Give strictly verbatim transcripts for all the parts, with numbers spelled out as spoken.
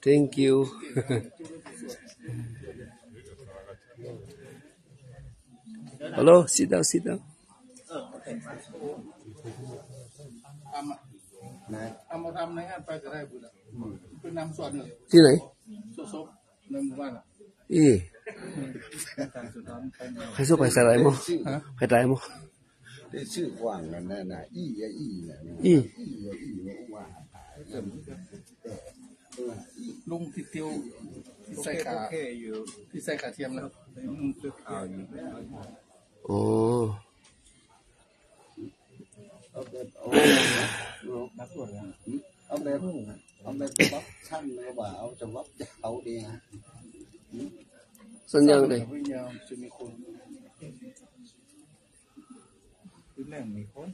thank you ฮัลโหล sit down sit down เอามาทำในงานไปจะได้บุญเป็นนำส่วนหนึ่งที่ไหนศพในหมู่บ้านอ่ะอีใครสู้ไปใส่ไรมั้งใครไรมั้งได้ชื่อกว้างนั่นน่ะน่ะอีอ่ะอีน่ะอีอีอ่ะอีว่าลุงติดเตียวที่ใส่ขาที่ใส่ขาเทียมแล้วโอ้เอาแบบเอานักตรวจเอาแบบเอาแบบวัดชั้นเลยว่าเอาจะวัดเขาดีฮะสัญญาณเลยจะมีคนพื้นแรงมีคน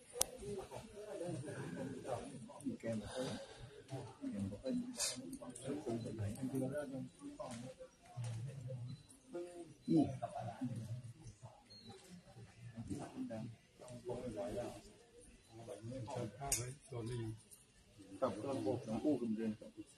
แกมอืมกับระบบของผู้กำเนิด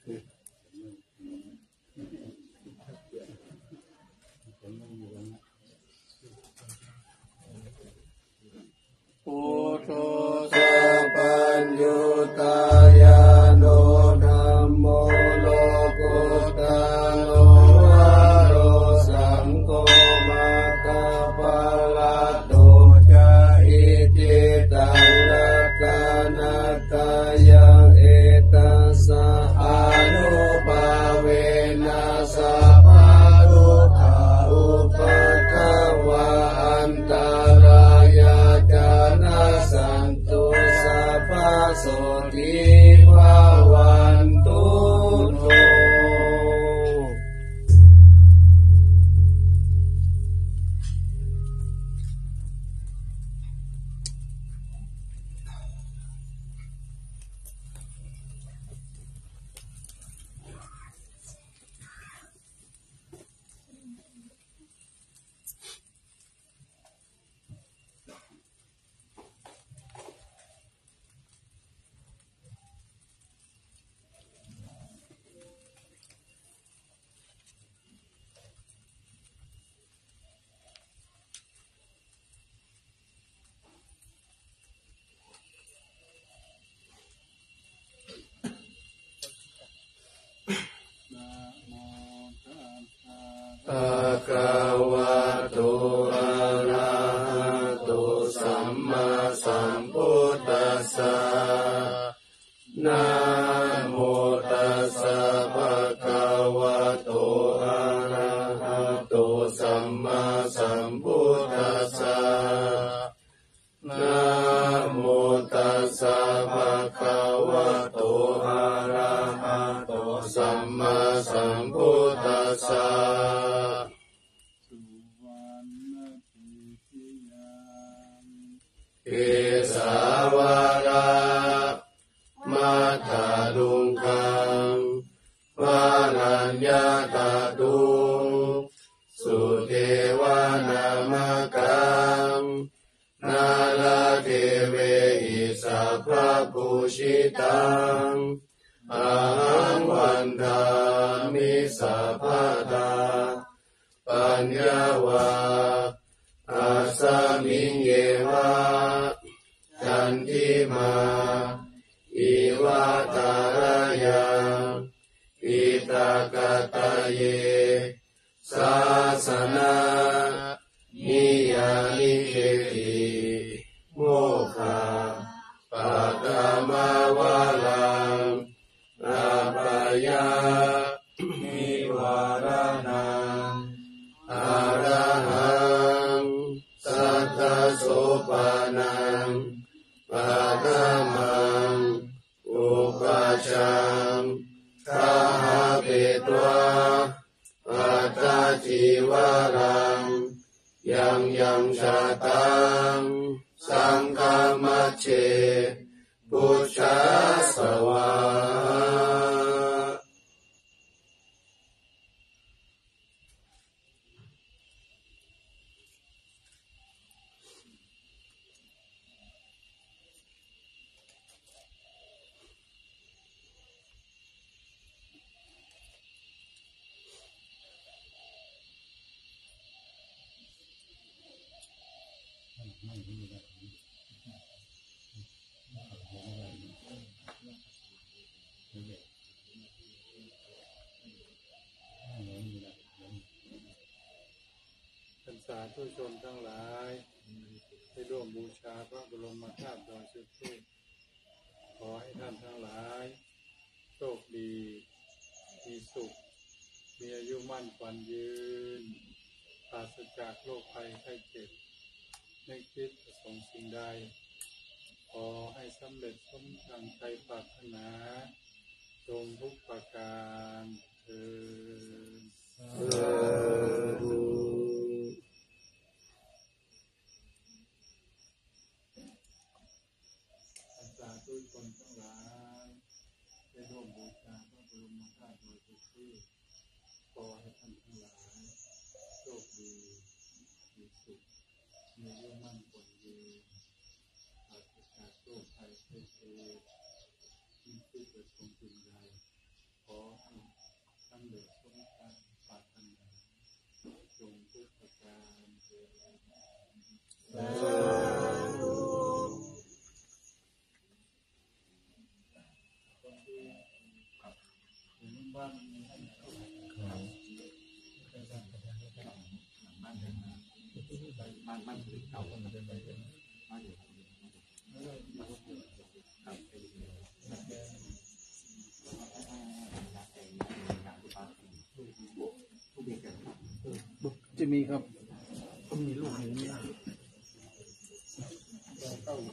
พุทโธสัพพัญญูตายาโนธัมโมโลกุตตะโลวะโรสังโฆมัคคะปะละโตจะอิติตังรัตนัตตายังเอตัสสะอานุภาเวนะสัพพะทุกขาอุปัฏฐวะอันตรายะจานะสันตุสัพพะโสติภาวันตุโตภะคะวะโตอะระหะโตสัมมาสัมพุทธัสสะนะโมตัสสะภะคะวะโตอะระหะโตสัมมาสัมพุทธัสสะนะโมตัสสะภะคะวะโตอะระหะโตสัมมาสัมพุทธัสสะเอสาวาระมัทธาลุงคังวารัญญาตาตุสุเทวานามกังนาลาเทเวหิสัพพะปุชิตังอาหังวันทามิสัพพะทาปัญญาวาอาสามิงเยวะจันทิมาอิวาตารยังอิตากตะเยสาสนานิยานิเขติโมฆะปะกามาวะลังอาปายานิวารนังอาระหังสัทธโสปานังปะธรรมังอุปัชฌังคาหะเปตวะปัตตาจิวารังยังยังชาตังสังฆมัชเชพุทธัสสวะธุชนทั้งหลายได้ร่วมบูชาพระบรมธาตุดอยสุเทพขอให้ท่านทั้งหลายโชคดีมีสุขมีอายุมั่นขวัญยืนปราศจากโรคภัยไข้เจ็บไม่คิดประสงค์สิ่งใดขอให้สำเร็จสมดังใจปรารถนาจงทุกประการเถิดสาธุชนทั้งหลายได้ร่วมบูชาพระบรมธาตุดอยสุเทพขอให้ท่านทั้งหลายโชคดีมีสุขมีอายุมั่นขวัญยืนปราศจากโรคภัยไข้เจ็บมีที่ประสงค์สิ่งใดขอให้สำเร็จสมดังปรารถนาจงทุกประการเถิดบ้านบ้านบ้านเก่าบ้านเดิมบ้านเดิมบ้านอยู่จะมีครับก็มีลูกอย่างนี้เข้า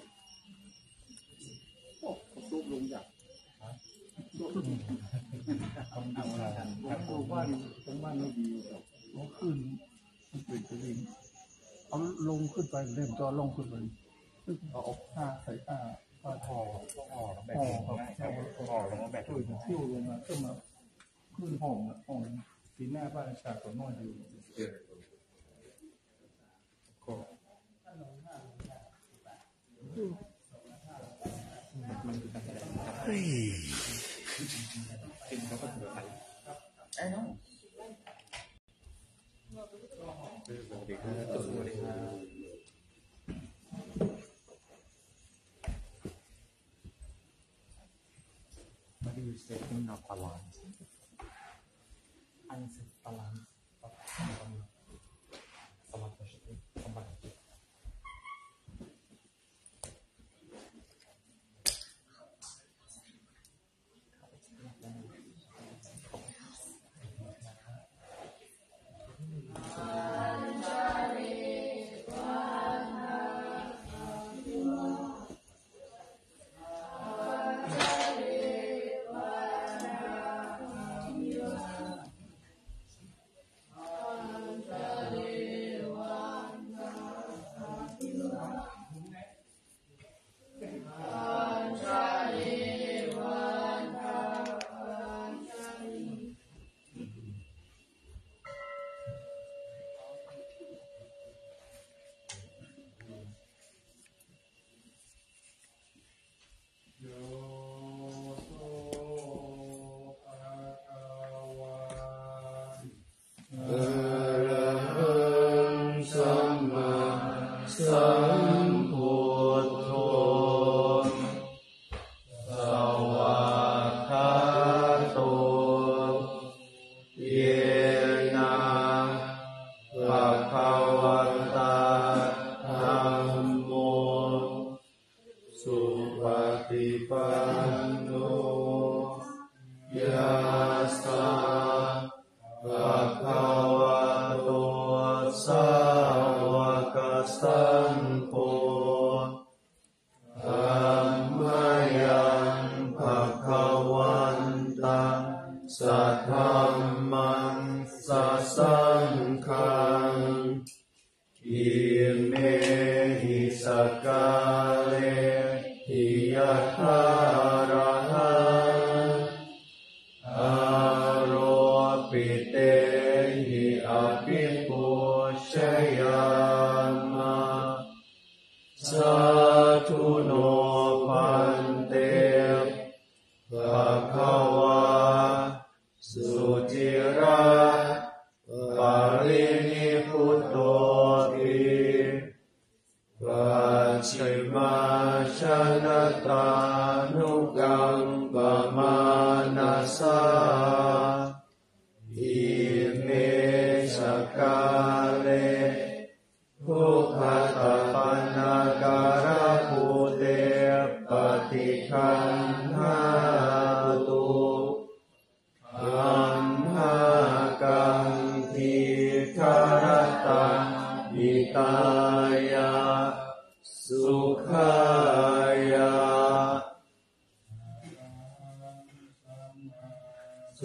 โอ้ลูกลงจากลูกทำดูอะไรดูบ้านทั้งบ้านไม่ดีเขาขึ้นมันเป็นจริงเอาลงขึ้นไปเริ่มจอลงขึ้นไปเอาออกผ้าใส่ผ้าผ้าทอห่อแบบห่อห่อลงมาแบบช่วยเที่ยวลงมาขึ้นมาขึ้นห้องห้องปีหน้าบ้านชาติตัวน้อยอยู่ก็มันคือการแสดงเฮ้ยเป็นเขาก็ถือไปไอ้น้องสวัสดีครับสวัสดีครับมาดูเซตติ้งนอตบาลานซ์อันเซตบาลานซ์สมาธิสมาธิ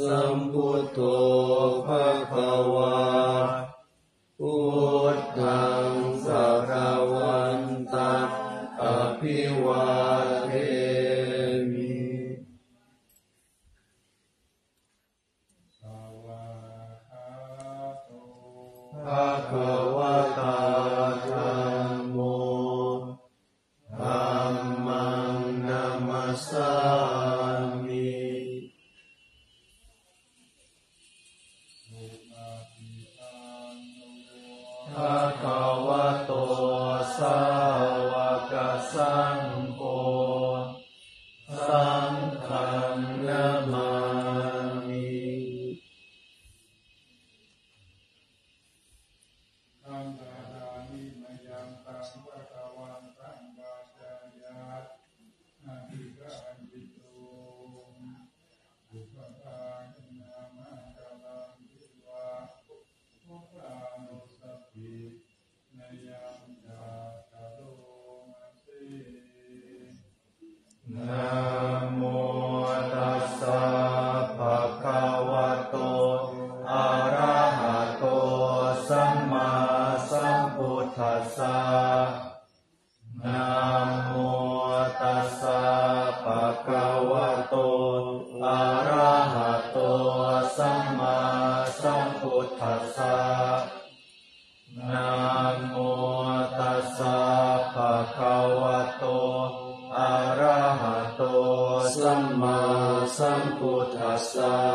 สัมพุทโธภะคะวาพุทธังสารวันตังอภิวาเทมิภะคะวะตาธัมโมธัมมังนัมมัสสามิภะคะวะโตสาวกสังโฆสังฆังนะมามิอัมมานิมยังตังภะคะวันตังวาจายาอาภิกายิโตบุพพานินามังกลังวิวาพุทธานุสัพพินยังจาตโลมาสินะโมตัสสะภะคะวะโตอะระหะโตสัมมาสัมพุทธัสสะนะโมตัสสะภะคะวะโตอะระหะโตสัมมาสัมพุทธัสสะนะโมตัสสะภะคะวะโตอะระหะโตสัมมาสัมพุทธัสสะ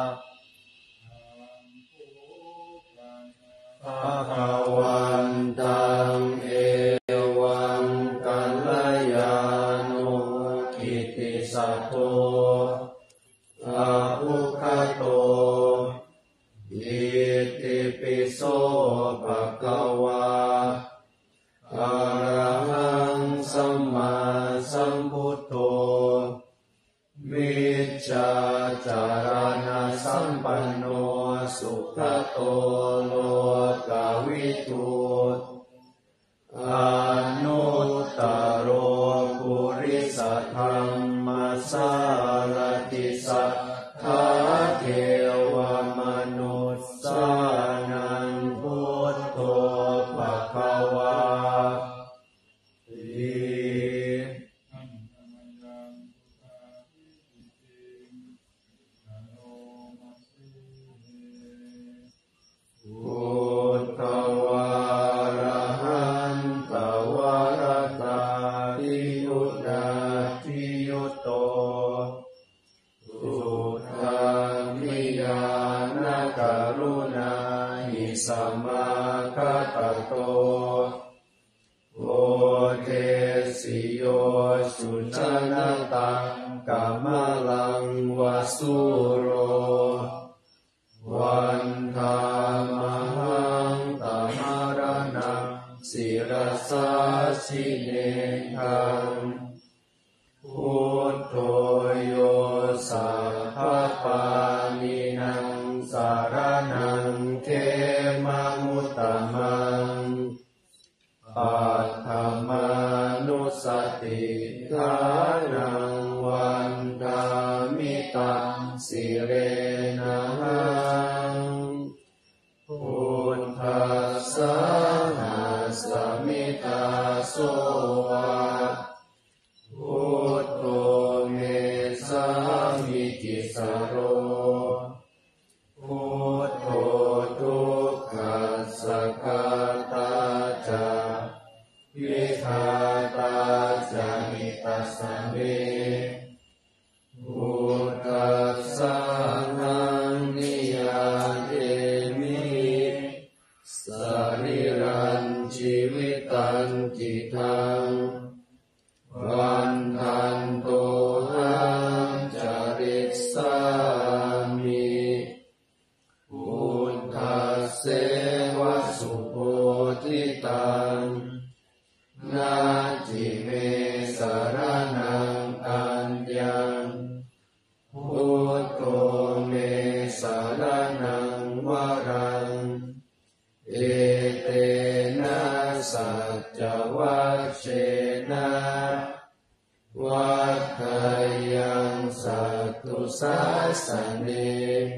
ภะคะวันตังเอวังกัลยาโนกิตติสัพโพอะภุคโตอิติปิโสภะคะวาอะระหังสัมมาสัมพุทโธมิจฉาจารณะสัมปันโนสุขโตโลกวิทูอนุตตโรปุริสธรรมสารติสัทธาเทวมนุสสานังพุทโธภะคะวาติพุทธวาระหันตวรตาทิยุนาทิยุตโตสุขามิยานกรุณาหิสัมมาคัตโตโอเทสิโยสุจนตังกัมลังวสุโรวันธามหังตมรณังศิรสาสิเนทังพุทโธโยสัพพปานินังสารนังเขมังมุตตมังปัฏฐมานุสติฐานังวันดามิตังสิเรนะหังพุทธัสสะหัสสมิตาโสวะพุทโธเมสามิกิสโรพุทโธทุกขัสสะกตาจาวิคาตาจามิตัสสะเมพุทธัสสะนังนิยาเทมิสรีรันชีวิตันจิตังวันทันโตหังจาริสสามิพุทธัสเสวะสุโพธิตังนาจิเมสารนังอัญญังพุทโธเมสารนังวรังเอเตนะสัจจวัชเชนะวัฏฏยังสัตตุสาสเน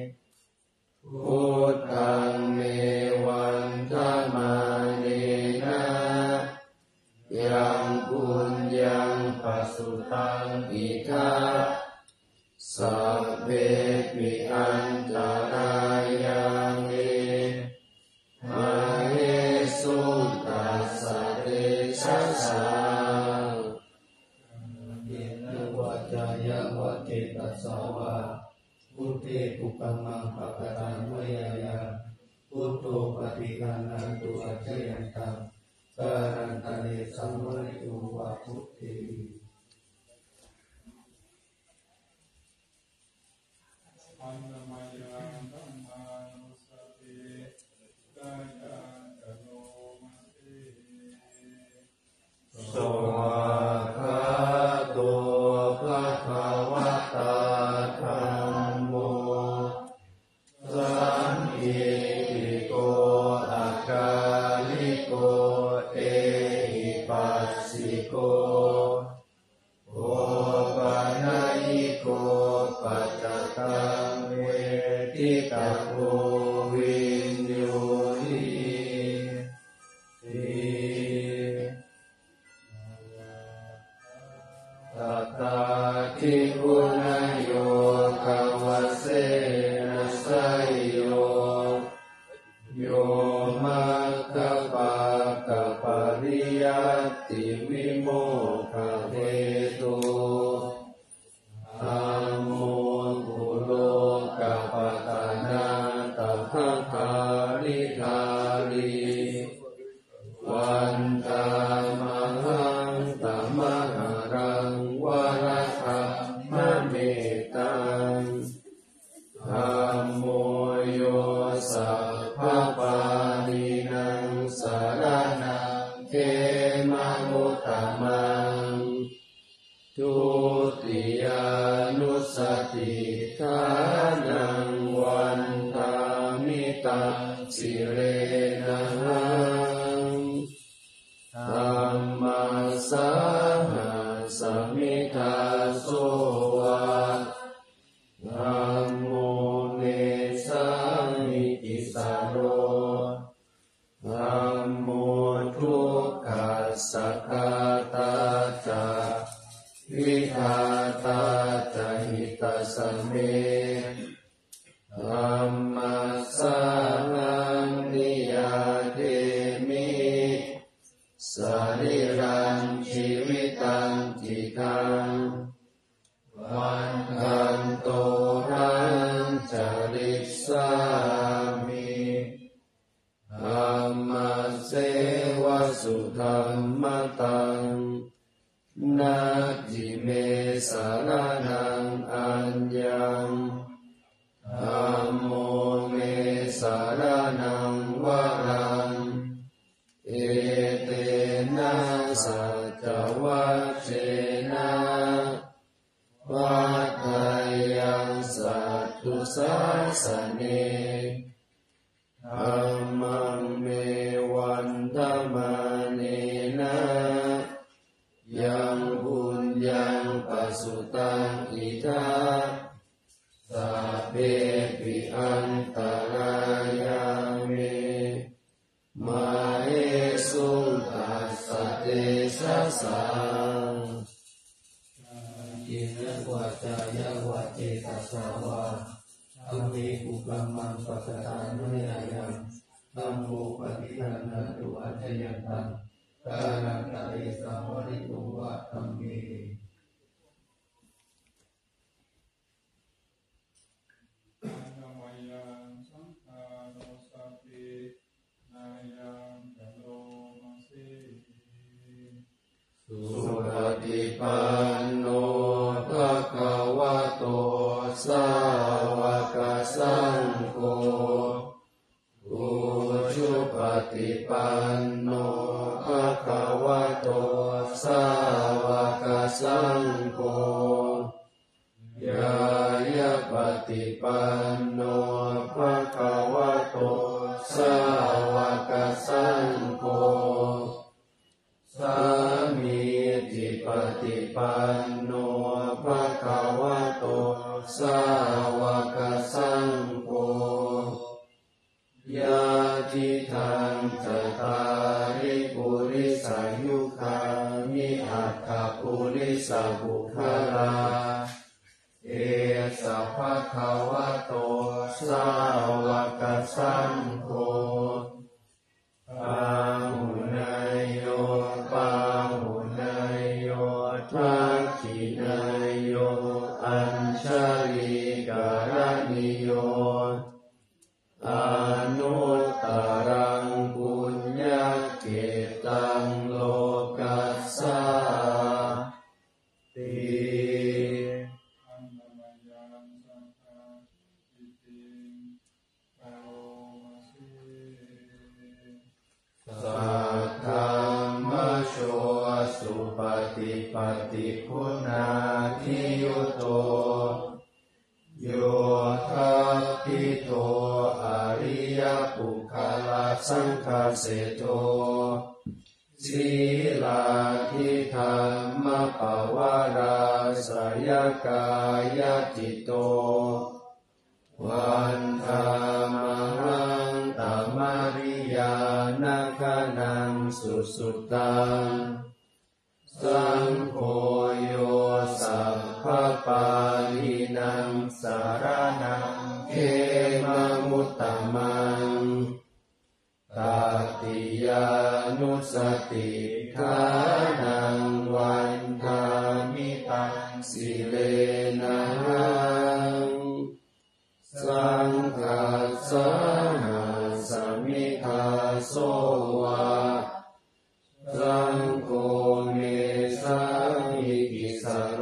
ปุปัมมังปะกตังวายายาพุทโธปฏิกันันตุอัจฉยันตังการันตะเนสัมวริโตวะพุทธิอันนามยังธัมมานุสติกายังกโลมาติสวากขาโตภะคะวะตาธัมโมสันทิติโกอะกาลิโกเอหิปัสสิโกโอปะนะยิโกปัจจตังเวทิตาโกวินโยทิตัตตาทิคุณโยคาวะเสนะไสโยโยมัคคะปะกะปะริยัตติวิโมกขเหตุธัมโมกุโลกัปปะตานังตัพพะทาริธาริวันตามหังตัมมหารังวรคัมมะเมตังธัมโมโยสัพพะปานินังสารนังเขมามุตตมังทุติยานุสติทานังวันทามิตังสิเรนะหังธัมมาสังฆาสมิทาโสวะธัมโมเนสัมมิติสาโรธัมโมทุกขัสสะกาตาจาวิทาตาจาหิตาสเมธัมมัสสะนังนิยาเทมิสรีรังชีวิตังจิตังวันทันโตรังจาริสามิธัมมัสเสวะสุธัมมตังนาจิเมสารนังอัญญังธัมโมเมสารนังวรังเอเตนะสัจวัชเชนะวัฏฏายังสัตตุสาสเนธัมมังเมวันธรรมเนนะยังบุญยังปัสสุตังอิทาสัพเพปิอันตรายาเมมาเอสุตัสสะเตสะสังยินนะวาจายะวะเจตัสสะวะธัมเมกุปัมมังปะกตังนุยายังธัมโมปฏิคันนันตุอัจฉยันตังการันตะเอสัมวริโตวะธัมเมอันนามยังสังฆานุสตินายังกโลมาสิสุปฏิปันโนภะคะวะโตสาวกสังโฆอุชุปฏิปันโนภะคะวะโตสาวกสังโฆยายะปฏิปันโนภะคะวะโตสาวกสังโฆสามีจิปฏิปันโนภะคะวะโตสาวกสังโฆยาทิทังจตาริปุริสายุคามิอัตถปุริสบุคลาเอสัพพะคะวะโตสาวกสังโฆปาหุนายโยปาหุนายโยทักขินายโยอัญชลีการณีโยอนุตตรังปุญญเกตังโลกัสสาติสัทธรรมโชสุปฏิปัตติคุณาทิยุโตโยทัพพิโตอริยปุคคลสังฆเสโตศีลาทิธรรมปวาราสยกายจิตโตวันธามหังตมริยานาคนังสุสุตังสังโฆโยสัพพปาลินังสารนังเขมมุตตมังตติยานุสติฐานังวันธามิตังสิเลนะหังสังฆัสสะสมิทาโสวะสังโฆเมสังอิกิสโร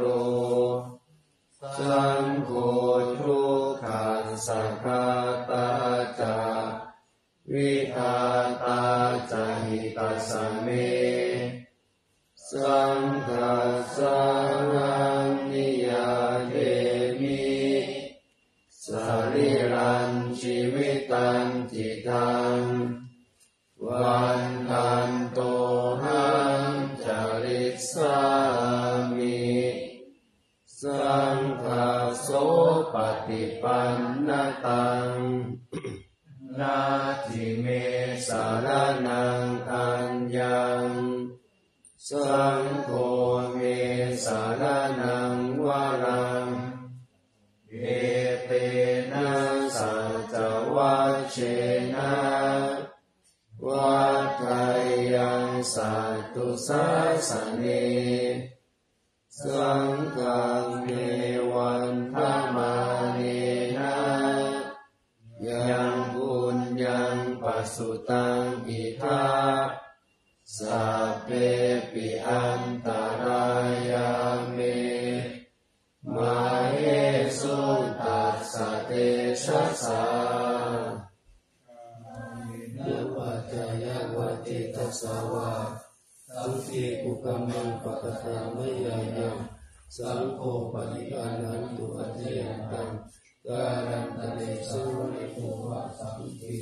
สังโฆทุกขังสัพพะตาจาวิทาตาจาหิตัสสะเมสังฆัสสะนิยาเทมิสรีรังชีวิตังจิตังวันทันโตหังจริตสามิสังฆโสปฏิปันนตังนาทิเมสารนังอัญญังสังโฆเมสารนังวรังเอเตนะสัจวัชเชนะวัฏฏายังสัตตุสัสสเนสังฆังเมวันธรรมาเนนะยังบุญยังปัสสุตังอิทาสัพเพปิอันตรายาเมมาเหสุตัสสะเตชะสายะวะจายะวะติตัสสาวะสังคีปุกมังปะกะตามะยายังสังโฆปฏิกานันตุอัจเจยันตังการันตะเดสังวะโตวะสังคี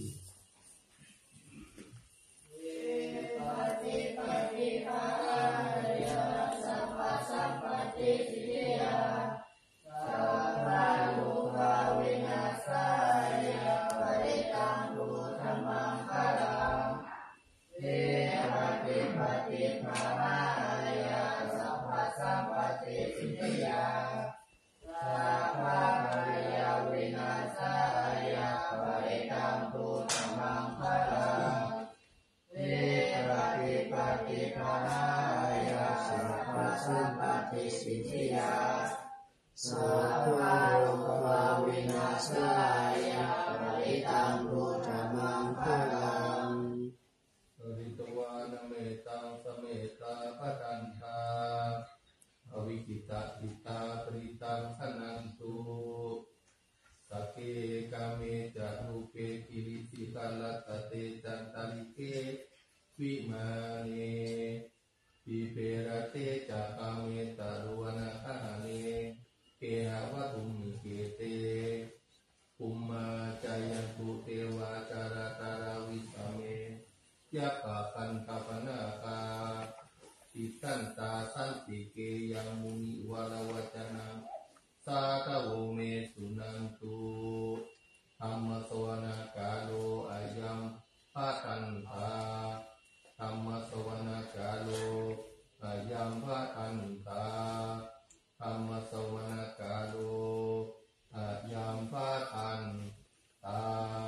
สัพพะโลกวินาศายะปริตังพุทธมังคลังปริตวานเมตังสเมตาปตันทาอวิกิตาอิตาปริตังสนันตุสักเกกาเมจะรูเปกิริสิกาลตเตจันตาลิเกวิมาเนปิเปรเตจะกาเมตารุวนาคาเนเกหาวะตุมิเกเตภูมาจายันตุเทวาจารตาราวิสเมยักขะปันตปนาคาติสันตาสันติเกยังมุนิวาลวัจนะสาตโวเมสุนันตุธรรมสวนากาโลอายัมภาตันทาธรรมสวนากาโลอายัมภาตันทาธรรมสวนากาโลอายัมภาตันตา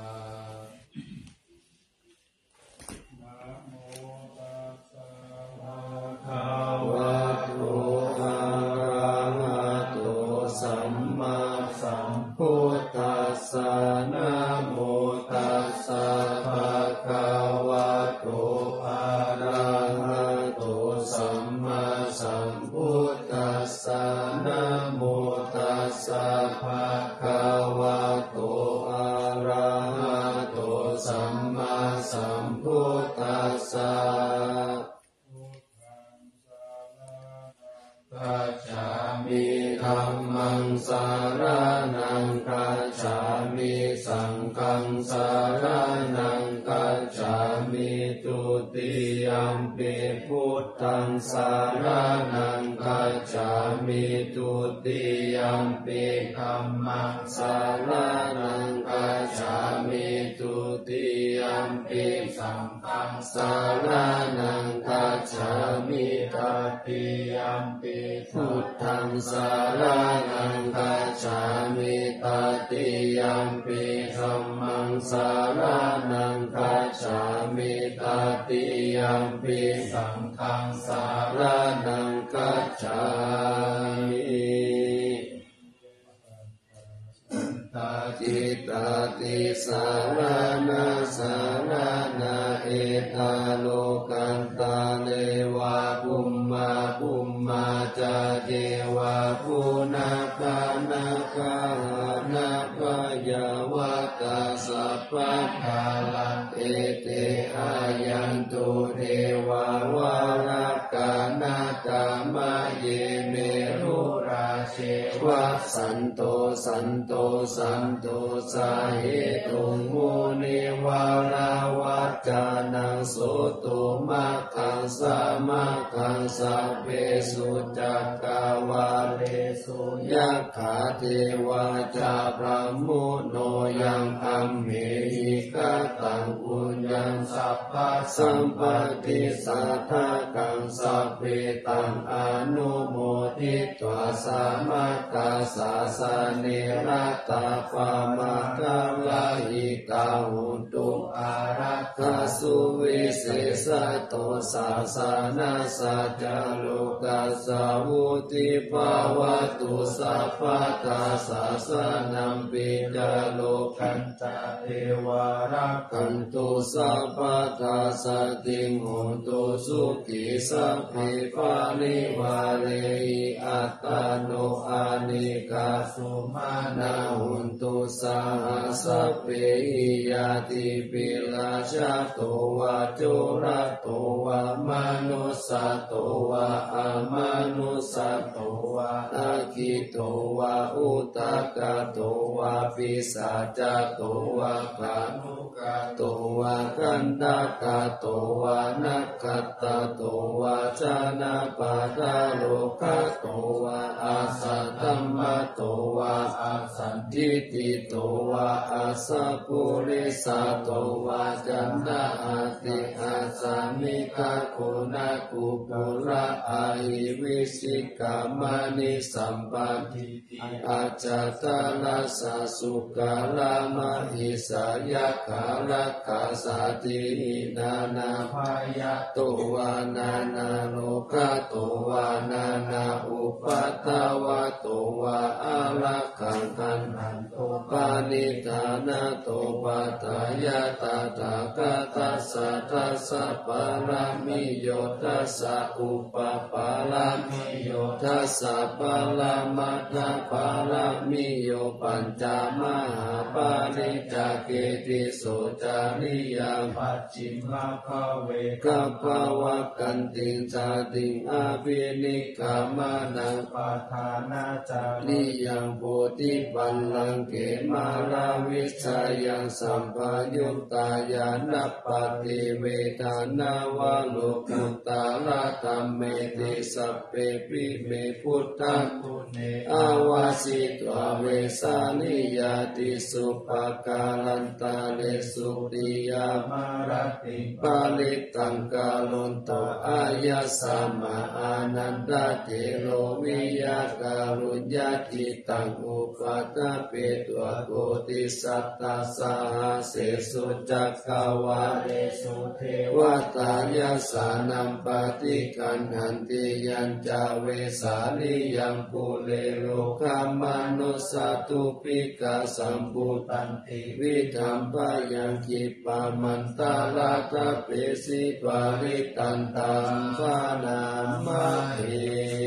นะโมตัสสะภะคะวะโตอะระหะโตสัมมาสัมพุทธัสสะนะโมตัสสะภะคะวะโตอะระหะโตสัมมาสัมพุทธัสสะนะโมตัสสะภะคะวะโตอะระหะโตสัมมาสัมพุทธัสสะกัจฉามิธัมมังสารนังกัจฉามิสังฆังสารนังกัจฉามิตุติยัมปิพุทธังสารนังกัจฉามิตุติยัมปิธัมมังสารนังกัจฉามิตุติยัมปิสังฆังสารนังกัจฉามิตติยัมปิพุทธังสารนังกัจฉามิตติยัมปิธัมมังสารนังกัจฉามิตติยัมปิสังฆังสารนังกัจฉามิตติตติสารนาสารนาเอตาโลกันตาเลวะภุมมาภุมมาจาเจวะภูนาคานาคานาคายาวะตาสัพพะทาลังเอเตอายันตุเทวาวารักกานาตามะเยเมรุราเชวะสันโตสันโตสันโตสาเหตุมุนิวาราวัจจานังโสตุมะขังสามะขังสัพเพสุจักกาวาเลสุยัคขาเทวาจาพระมุโนยังอัมเหหิกตังปุญญังสัพพะสัมปติสัทธากังสัพเพตังอนุโมทิตวาสามัคคาสาสานิรัตตาปามะกะลาหิกาหุตุอารักขาสุวิเศษโตสาสานาสัจจโลกัสสะวุติภาวะตุสัพพะตาสาสนัมปิจโลกันตะเทวารักขันตุสัพพะตาสติงโหตุสุขิสัพพิปานิวาเรหิอัตตโนอานิกาสุมานาหุนตุสาหัสเปหิยาติปิลาชาโตวะโจระโตวะมนุสสะโตวะอามานุสสะโตวะอาคิโตวะอุตกะโตวะปิสาจโตวะกานุกะโตวะกันตกะโตวะนักขตะโตวะจานาปะทะโลกะโตวะอาสัตตัมมะโตวะอาสันทิติโตวะอาสัพพุริสะโตวะจันทะอาติอาสามิกะโคนะกุปุระอาหิวิสิกามะนิสัมปันติอาจาตาลัสสะสุกาลามะหิสายะกาลักขาสาตินานาภายะโตวานานาโลกะโตวานานาอุปัตตวะโตวาอาลักขังคันหันโตปานิธานาโตปัตตายะตาตากะตัสสะทัสสะปารามิโยทัสสะอุปปารามิโยทัสสะปารามัตถปารามิโยปัญจมหาปาริจาเกติโสจาริยังปัจฉิมภเวกัปปวะกันติงจาติงอาภินิกามานังปาทานาจาริยังโพธิปัลลังเกมาราวิชัยยังสัมปยุตตายานัปปติเวทานาวะโลกุตตาระธัมเมติสัพเพปิเมพุทธังปุเนอาวาสิตวเวสานิยาติสุปากาลันตาเลสุติยามารติปาลิตังกาลุนโตอายาสามาอานันดาเทโลวิยาการุญญาติตังอุปัฏฐเปตัวโกติสัตตาสาเสสุจักขวาเรสุเทวตายาสานัมปฏิกันหันติยัญจาเวสานิยัมปุเลโลกามนุสาตุปิกาสัมปุตันติวิธัมปยังกิปามันตาลาตาเปสิปาริตันตัมปานามาเอ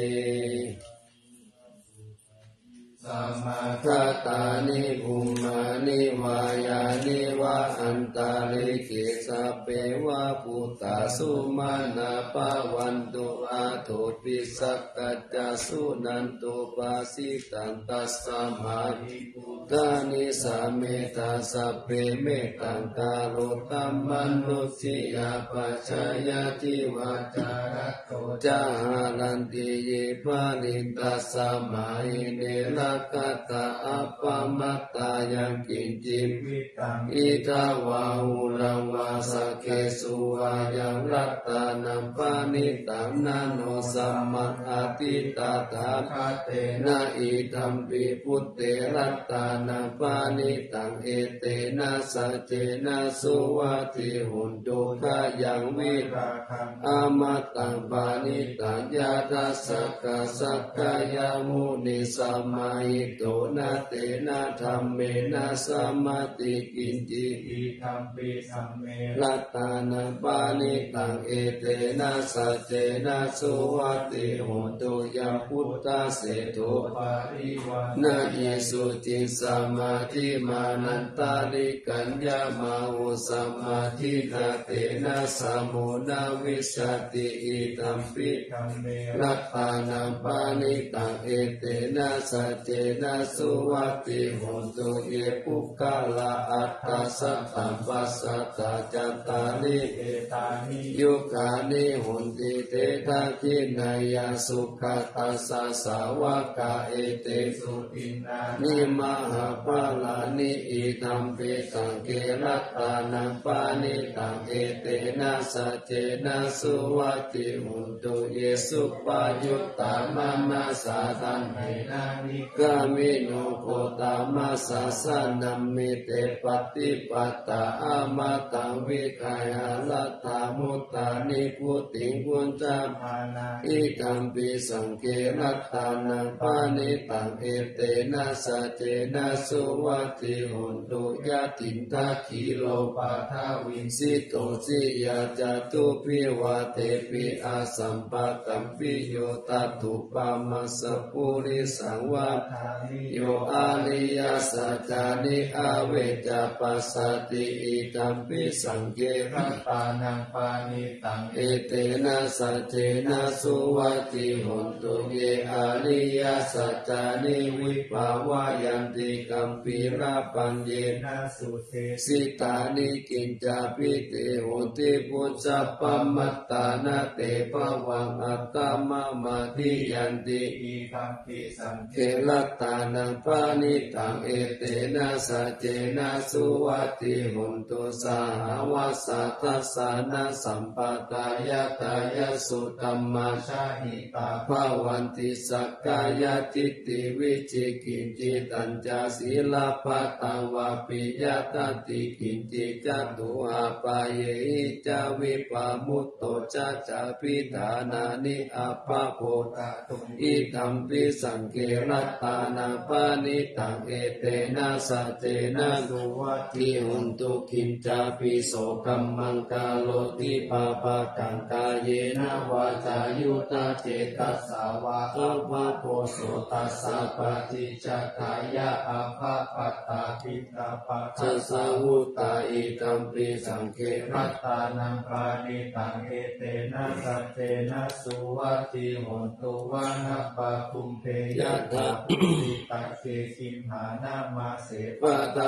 สัมมาทัตตานิภูมานิวายานิวะอันตาลิเกสะเปวะปุตตาสุมาณาปะวันตุอาโทปิสักกัจจสุนันตุปัสสิตันตัสสะมาหิปุตตานิสัมเมตาสัพเพเมตังกาโรตัมมนุสิยาปัจจายติวาจาระโตจารันติเยปะนิตัสสะมาหิเนระกัตตาอัปปมัตตายังกินจิวิตังอิทาวาหุรังวาสเกสุวายังรัตตานัมปานิตังนาโนสัมมัอาติตาตาคาเตนะอิธัมปิพุตเตรัตตานัมปานิตังเอเตนะสัจเจนะสุวัติหุนตุขะยังวิราคังอามัตตังปานิตังยาทัสสะกะสักกายามุนิสัมมาหิโตนะเตนะธัมเมนะสัมมติกินจิอิธัมปิสัมเมรัตตานัมปานิตังเอเตนะสัจเจนะสุวัติหุนตุยัมพุทธะเสโทปาริวันนะเยสุจิสมาธิมานันตาลิกัญญามาหุสัมมาทินาเตนะสมุนาวิสติอิธัมปิธัมเมรัตตานัมปานิตังเอเตนะสัจเจนะสุวัติหุนตุเยปุกขะละอัตตสัตตัมปัสสัตตาจัตตานิเอตานิยุคานิหุนติเตทะคินายาสุขตัสสะสาวกะเอเตสุตินานิมหาปาลานิอิธัมปิตังเกรัตตานัมปานิตังเอเตนะสัจเจนะสุวัติหุนตุเยสุปายุตตามานาสาตันเหนานิกามิโนโคตามาสาสานัมมิเตปฏิปัตตาอามาตังวิกายาลัตตามุตตานิพุติงกุญจามานาอิกัมปิสังเกรัตตานังปานิตังเอเตนะสัจเจนะสุวัติหุนตุยะตินทาคิโลปาทาวินสิโตสิยาจาตุปิวะเตปิอาสัมปะกัมปิโยตัตถุปามัสสะปุริสังวาทานิโยอาลิยาสัจจานิอาเวจาปัสสติอิธัมปิสังเกรัตตานังปานิตังเอเตนะสัจเจนะสุวัติหุนตุเยอาลิยาสัจจานิวิภาวายันติกัมปิราปัญเยนะสุเทสิตานิกิญจาปิเตโหติปุจจปมัตตานะเตภวังอัตตมะมาทิยันติอิธัมปิสังเกรัตตานังปานิตังเอเตนะสัจเจนะสุวัติหุนตุสหวัสสะทัสสะนะสัมปตายตายสุตัมมาชาหิตาภวันติสักกายทิฏฐิวิจิกินจิตัญจศีลปัตตังวาปิยตติกินจิจตุอาปาเยหิจาวิปามุตโตจะจะพิธานานิอัปปะโพตะตุอิธัมปิสังเกรัตตานังปานิตังเอเตนะสัจเจนะสุวัติหุนตุกินจาปิโสกัมมังกาโลติปาปะกังกายเยนะวาจายุตาเจตัสสาวะอัปปะโพโสตัสสะปฏิจักขายะอัปปะปัตตาปิตาปะทัสสะวุตตาอิธัมปิสังเกรัตตานังปานิตังเอเตนะสัจเจนะสุวัติหุนตุวานะปะคุมเพยะตาปุริตะเกกิมหานามาเสปะตามาส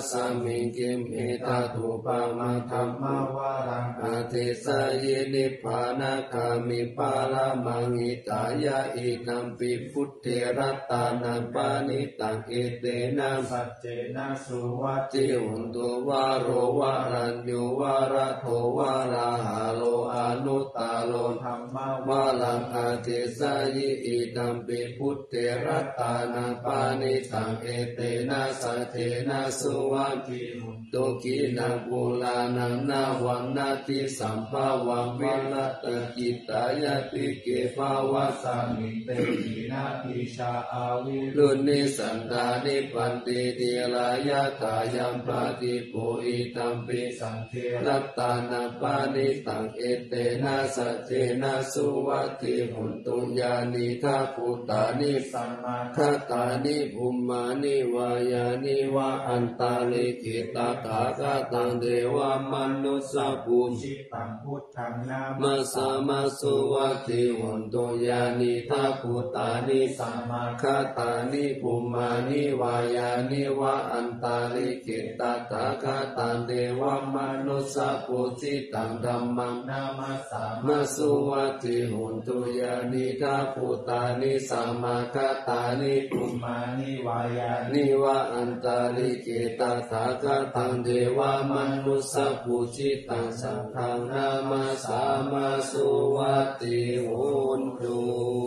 สมิงกิมเอตตุปามาธัมมาวารังอาทิสายนิพพานากามิปารามังอิตายะอินัมปิพุทธิรัตตานัปานิตังเอเตนะปัจเจนะสุวัติหุนตุวาโรวารัญโยวาระโทวาราหาโลอนุตตาโลธรรมวาลังอาทิสายอินัมปิพุทธิรัตตานัปานิตังเอเตนะสัจเจนะสุวัติหุนตุกินาปุลานังนาวันนาติสัมภาวังวิรัตกิตายะติเกภาวะสามิเตหินาทิชาอาวิรุณิสันดานิปันติเดียลายะกายัมปะติโปอิตัมปิสังเทรัตตานาปานิตังเอเตนะสัจเจนะสุวัติหุนตุญาณิทาภูตานิสัมมาทัตตานิภูมานิวายานิวะอันตาลิขิตาถาคตังเทวมนุสสะปุจิตังพุทธังนามัสสะมาสุวัติหุนตุญาณิทาภูตานิสัมมาทัตตานิภูมานิวายานิวะอันตาลิขิตาถาคตังเทวมนุสสะปุจิตังธัมมังนามัสสะมาสุวัติหุนตุญาณิทาภูตานิสัมมาทัตตานิภูมานิวายานิวะอันตาลิขิตาถาคตังเทวมนุสสะปุจิตังสังฆังนามัสสะมาสุวัติหุนตุ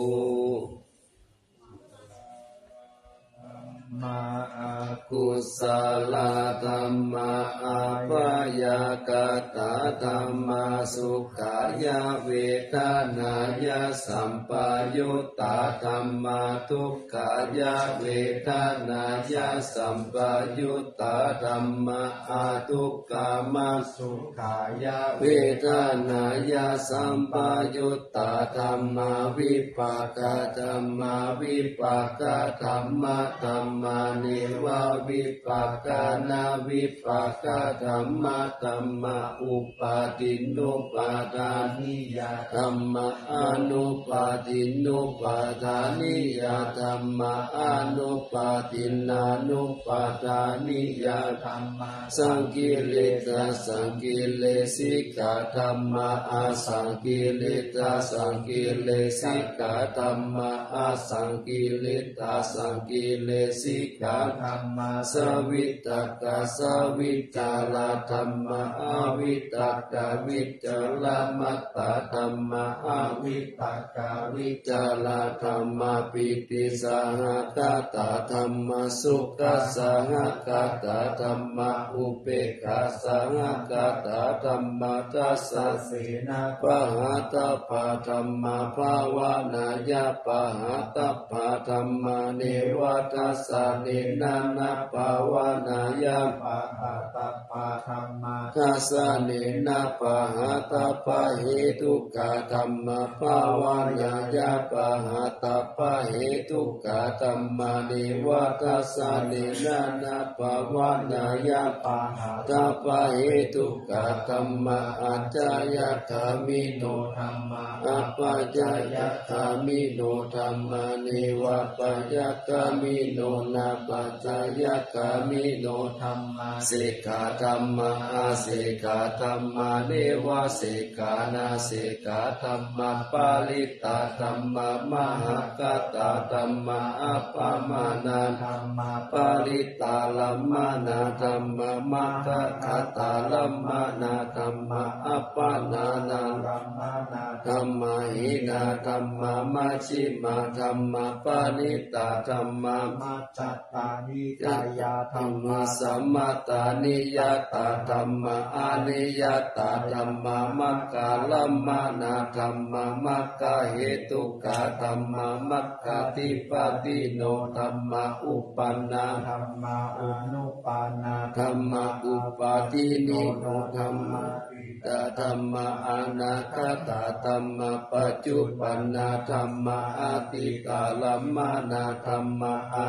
มาอากุศลธรรมะอาภยากตาธรรมะสุขายะเวทนายะสัมปยุตตาธรรมะทุกขายะเวทนายะสัมปยุตตาธรรมะอาทุกขามะสุขายะเวทนายะสัมปยุตตาธรรมะวิปากธรรมะวิปากธรรมะธรรมะเนวะวิปากานาวิปากธรรมะธรรมะอุปาทินุปาทานิยาธรรมะอนุปาทินุปาทานิยาธรรมะอนุปาทินานุปาทานิยาธรรมะสังกิเลสสังกิเลสิกาธรรมะอาสังกิเลสสังกิเลสิกาธรรมะอาสังกิเลสสังกิเลสิกาธรรมะสวิตกะสวิจารธรรมะอวิตกะวิจารมัตตธรรมะอวิตกะวิจารธรรมะปิติสหกตาธรรมะสุขสหกตาธรรมะอุเปกขาสหกตาธรรมะทัสสะเสนาปะหะตปะธรรมะภาวานายะปะหะตปะธรรมะเนวทัสสะเนนานะภาวานายะปะหะตปะธรรมะทัสสะเนนะปะหะตปะเหตุกะธรรมะภาวานายะปะหะตปะเหตุกะธรรมะเนวทัสสะเนนานะภาวานายะปะหะตปะเหตุกะธรรมะอัจจายะคามิโนธรรมะอัปปะจายะคามิโนธรรมะเนวะปัจจยคามิโนนาปัจจายะคามิโนธรรมะเสกขาธรรมะอาเสกขาธรรมะเนวะเสกขานาเสกขาธรรมะปาลิตาธรรมะมหากตาธรรมะอัปปมานาธรรมะปาลิตาลัมมานาธรรมะมัคคะตาลัมมานาธรรมะอัปปนานาลัมมานาธรรมะหินาธรรมะมัชฌิมาธรรมะปานิตาธรรมะมัจจตานิกายาธรรมะสัมมาตานิยตาธรรมะอานิยตาธรรมะมัคคาลัมมานาธรรมะมัคคะเหตุกะธรรมะมัคคะติปติโนธรรมะอุปันนาธรรมะอนุปานาธรรมะอุปาทินิโนธรรมะตาธรรมะอนาคตาธรรมะปัจจุปันนาธรรมะอาติกาลัมมานาธรรมะอนาค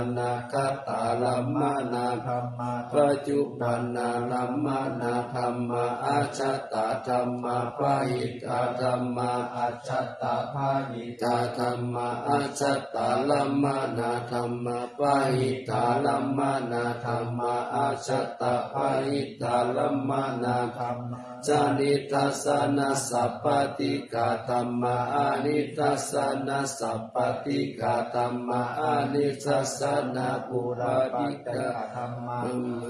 คตาลัมมานาธัมมาปัจจุบันนาลัมมานาธัมมาอาชัตตาธัมมาปะหิตาธัมมาอาชัตตาภาหิตาธัมมาอาชัตตาลัมมานาธัมมาปะหิตาลัมมานาธัมมาอาชัตตาภาหิตาลัมมานาธัมมาจานิทัสสะนะสัพพติกาธัมมาอานิทัสสะนะสัพพติกาธัมมาอานิทัสสะนะปุราปิกาธัมมา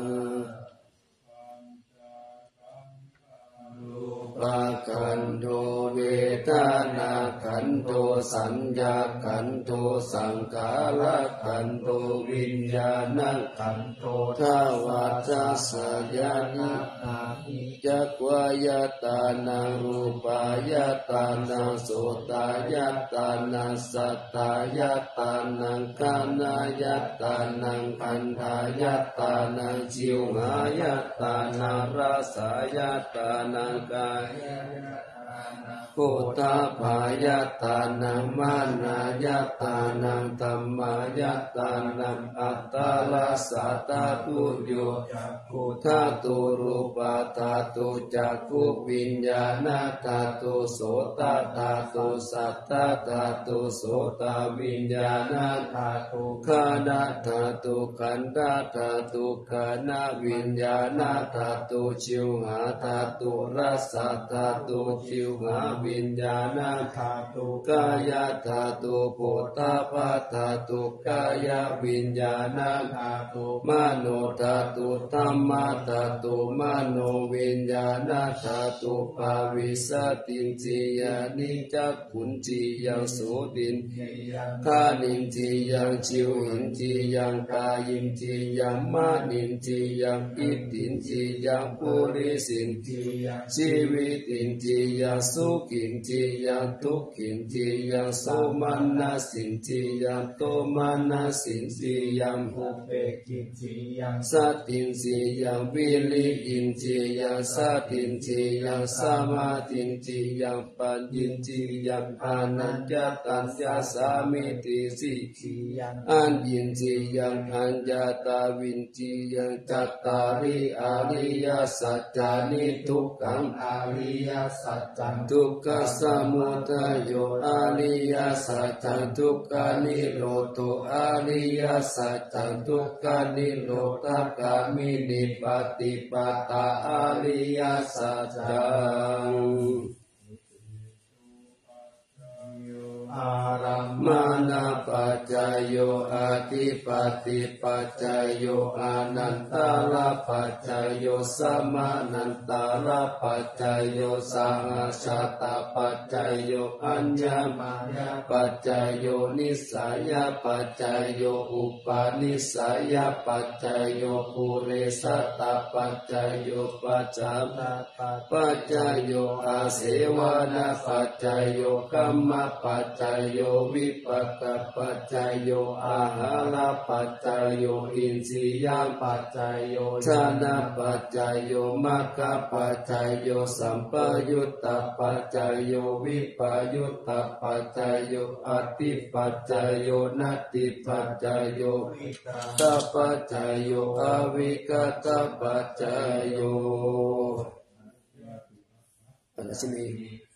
ปะขันโทเวทนาขันโทสัญญาขันโทสังขารขันโทวิญญาณขันโททวาจาสยานิจักวายตานังรูปายตานังโสตายตานังสัตตายตานังกานายตานังคันธายตานังจิวหายตานังรสายตานังกายโกตาภายตานังมานายตานังธัมมายตานังอัตตาลาสัตตาตุโยกุธาตุรูปาธาตุจักขุวิญญาณธาตุโสตธาตุสัทธาธาตุโสตวิญญาณธาตุขันธ์ธาตุขันธ์ธาตุขันธ์วิญญาณธาตุชิวหาธาตุรัสสะธาตุชิวหาวิญญาณธาตุกายธาตุโพธาภาธาตุกายวิญญาณธาตุมโนธาตุธัมมาธาตุมโนวิญญาณธาตุภาวิสตินจิยานิจักขุนจิยังโสตินคานินจิยังชิวหินจิยังกายินจิยังมานินจิยังอิตินจิยังปุริสินจิยังชีวิตินจิยังสุขินจิยังทุกขินจิยังโสมัณนะสินจิยังโตมัณนะสินจิยังอุเบกินจิยังสัตตินจิยังวิริยินจิยังสัตตินจิยังสมาธินจิยังปัญญินจิยังอานัญญตัญญาสามิติสิจิยังอัญญินจิยังอัญญาตาวินจิยังจัตตาริอริยสัจจานิทุกขังอริยสัจจังทุกขสมุทัยโยอริยสัจจังทุกขานิโรธอริยสัจจังทุกขานิโรธกามินิปฏิปตาอริยสัจจังอารัมมานาปัจจายโยอาทิปติปัจจายโยอานันตาลปัจจายโยสัมมานันตาลปัจจายโยสังฆชาตปัจจายโยอัญญมายปัจจายโยนิสัยปัจจายโยอุปาณิสัยปัจจายโยปุเรสัตตปัจจายโยปัจจามปัจจายโยอาเสวนาปัจจายโยกัมมปัจจายโยวิปัสสปัจจายโยอาหารปัจจายโยอินทรียปัจจายโยชนะปัจจายโยมัคคะปัจจายโยสัมปยุตตปัจจายโยวิปยุตตปัจจายโยอติปัจจายโยนัตติปัจจายโยตปัจจายโยอวิกตปัจจายโยอะไรสินี่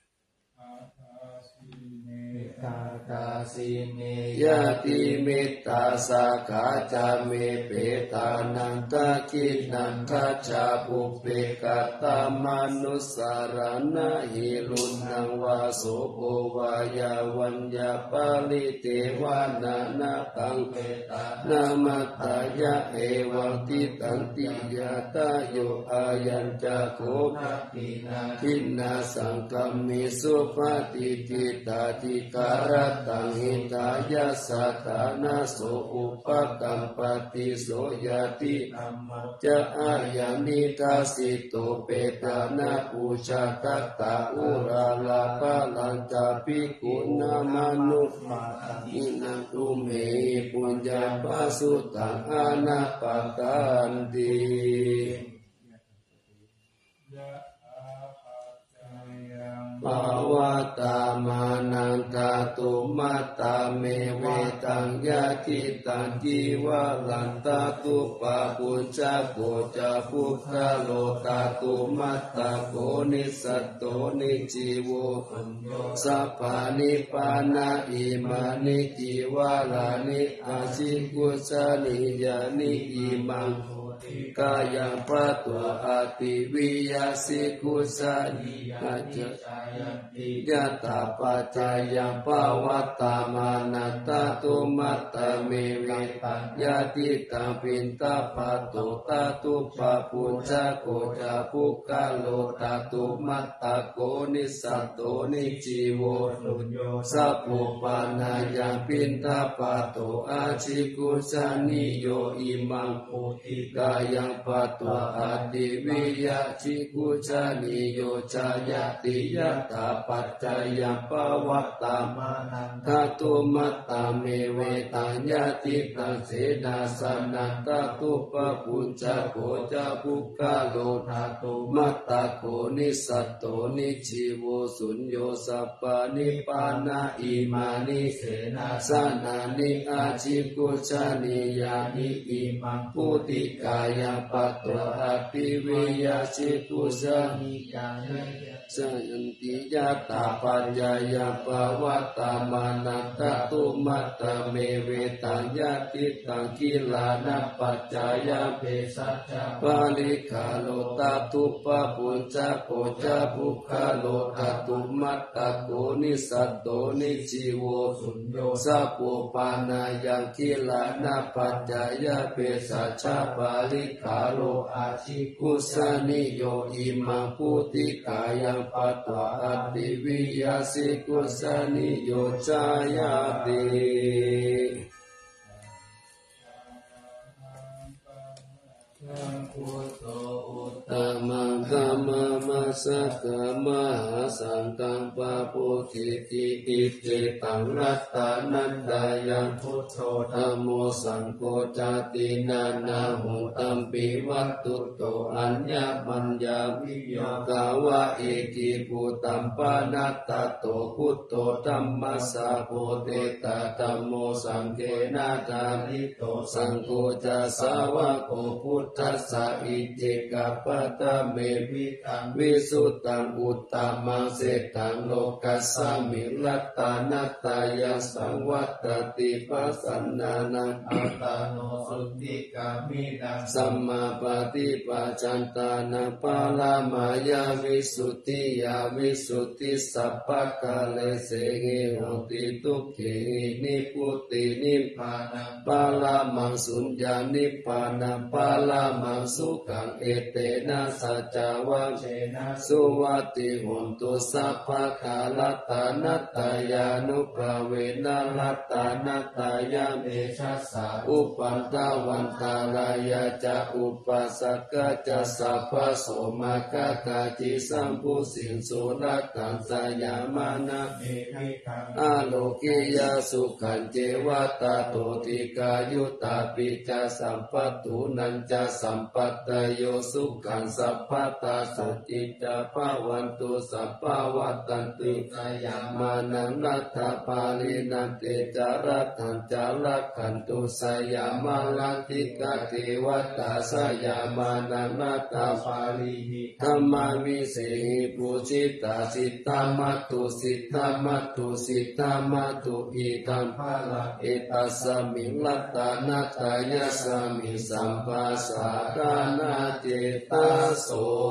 ตาตาสิเนยติมิตาสาขาจาเมเปตานังตะกินันทัจจาปุเปกตามนุสารณะหิรุนังวาโสโภวายาวัญญาปาลิเตวานานาตังเปตานามัตตายะเอวังติตันติยาตาโยอายัญจโคภตินาทินาสังกัมมิสุปฏิทิตาติการตังหิตายาสัตานาโสอุปกัมปติโสยติอัมมัจจะอายันิทาสิโตเปตานาอุชาตัตตาอุราลาปะลันจาปิกุณามนุมาตังอินังตุเมปุญญาปะสุตังอานาปะกันติภาวะตามานันตาตุมัตตาเมเวตังยะทิตังจีวะลันตาตุปะปุญจโกจาภุคโลตาตุมัตตาโกนิสัตโตนิจีโวสัพพานิปานาอิมานิจีวะลานิอาชิกุสานิยานิอิมังกายังปะตัวอาติวิยาสิกุสานิยาจยะตาปัจจายังปวัตตามานัตตาตุมัตตาเมเวตัญญาติตังปินตาปัตโตตาตุปะปุจจโกจาภุคโลตาตุมัตตาโกนิสัตโตนิจีโวสุญโยสัพพุปานายังปินตาปัตโตอาชิกุสานิโยอิมังโพธิกายังปัตตวะอาติวิยะชิกุสานิโยจายติยะตาปัจจายังปวัตตามานันตาตุมัตตาเมเวตัญญาติตังเสนาสนันตาตุปะปุญจโกจาภุคโลตาตุมัตตาโกนิสัตโตนิจีโวสุญโยสัพพานิปานาอิมานิเสนาสนานิอาชิกุชานิยานิอิมังพุติกายปัตตวะปิวิยาชิกุชานิยานิสันติยะตาปัญญายาปวัตตามานัตตาตุมัตตาเมเวตัญญาติตังกิลานะปัจจายาเภสัจจะปาลิกาโลตาตุปะปุญจโกจาภุคโลตาตุมัตตาโกนิสัตโตนิจีโวสุญโยสัพพุปานายังกิลานะปัจจายาเภสัจจะปาลิกาโลอาชิกุสานิโยอิมังพุติกายังปัตตวะอติวิยาสิกุสานิโยจายติตมังกามะมัสสะกามะสังกังปะโพธิติอิเจตังรัตตานันดายังพุทโธธัมโมสังโฆจาตินานาหุตัมปิวัตตุโตอัญญมัญญาวิโยกาวะเอกิปุตัมปานัตตะโตพุทโธธัมมัสสะโพเตตะธัมโมสังเฆนาทานิโตสังโฆจะสาวะโกพุทธัสสะอิเจกะปะตะเมวิตังวิสุตตังอุตตมังเสตังโลกัสสมิรัตตานัตตายาสังวัตติปัสสนานังอัตตาโนสุติกามินังสัมมาปฏิปัจจันตานังปาลามายาวิสุทธิยาวิสุทธิสัพพะกาเลเสหิโหติทุกขินิพุตินิพพานังปาลามังสุญญานิพพานังปาลามังสุขังเอเตนะสัจจวังเชนะสุวัติหุนตุสัพพะคาลตานัตตายานุภาเวนะลัตตานัตตายาเมชัสสะอุปันตวันตาลายาจะอุปัสสกะจะสัพพะโสมกะกาจิสัมพุสินสุรัตตังสยามานะเมหิคังอาโลกิยาสุขันเจวตาโตติกายุตาปิจะสัมปัตตุนันจะสัมปัตตโยสุขังสัพพะตาสัจจิจะภาวันตุสัพพะวัตตันติสยามานังรัตถปาลินันเตจารัตถังจารักขันตุสยามาลันติกาเทวตาสยามานังรัตถปาลิหิธัมมาวิเศหิปุจิตาสิทธามัตตุสิทธามัตตุสิทธามัตตุอิทัมภะละเอตัสสมิงลัตตานัตตายะสมิสัมปัสสะกานาเจตาโส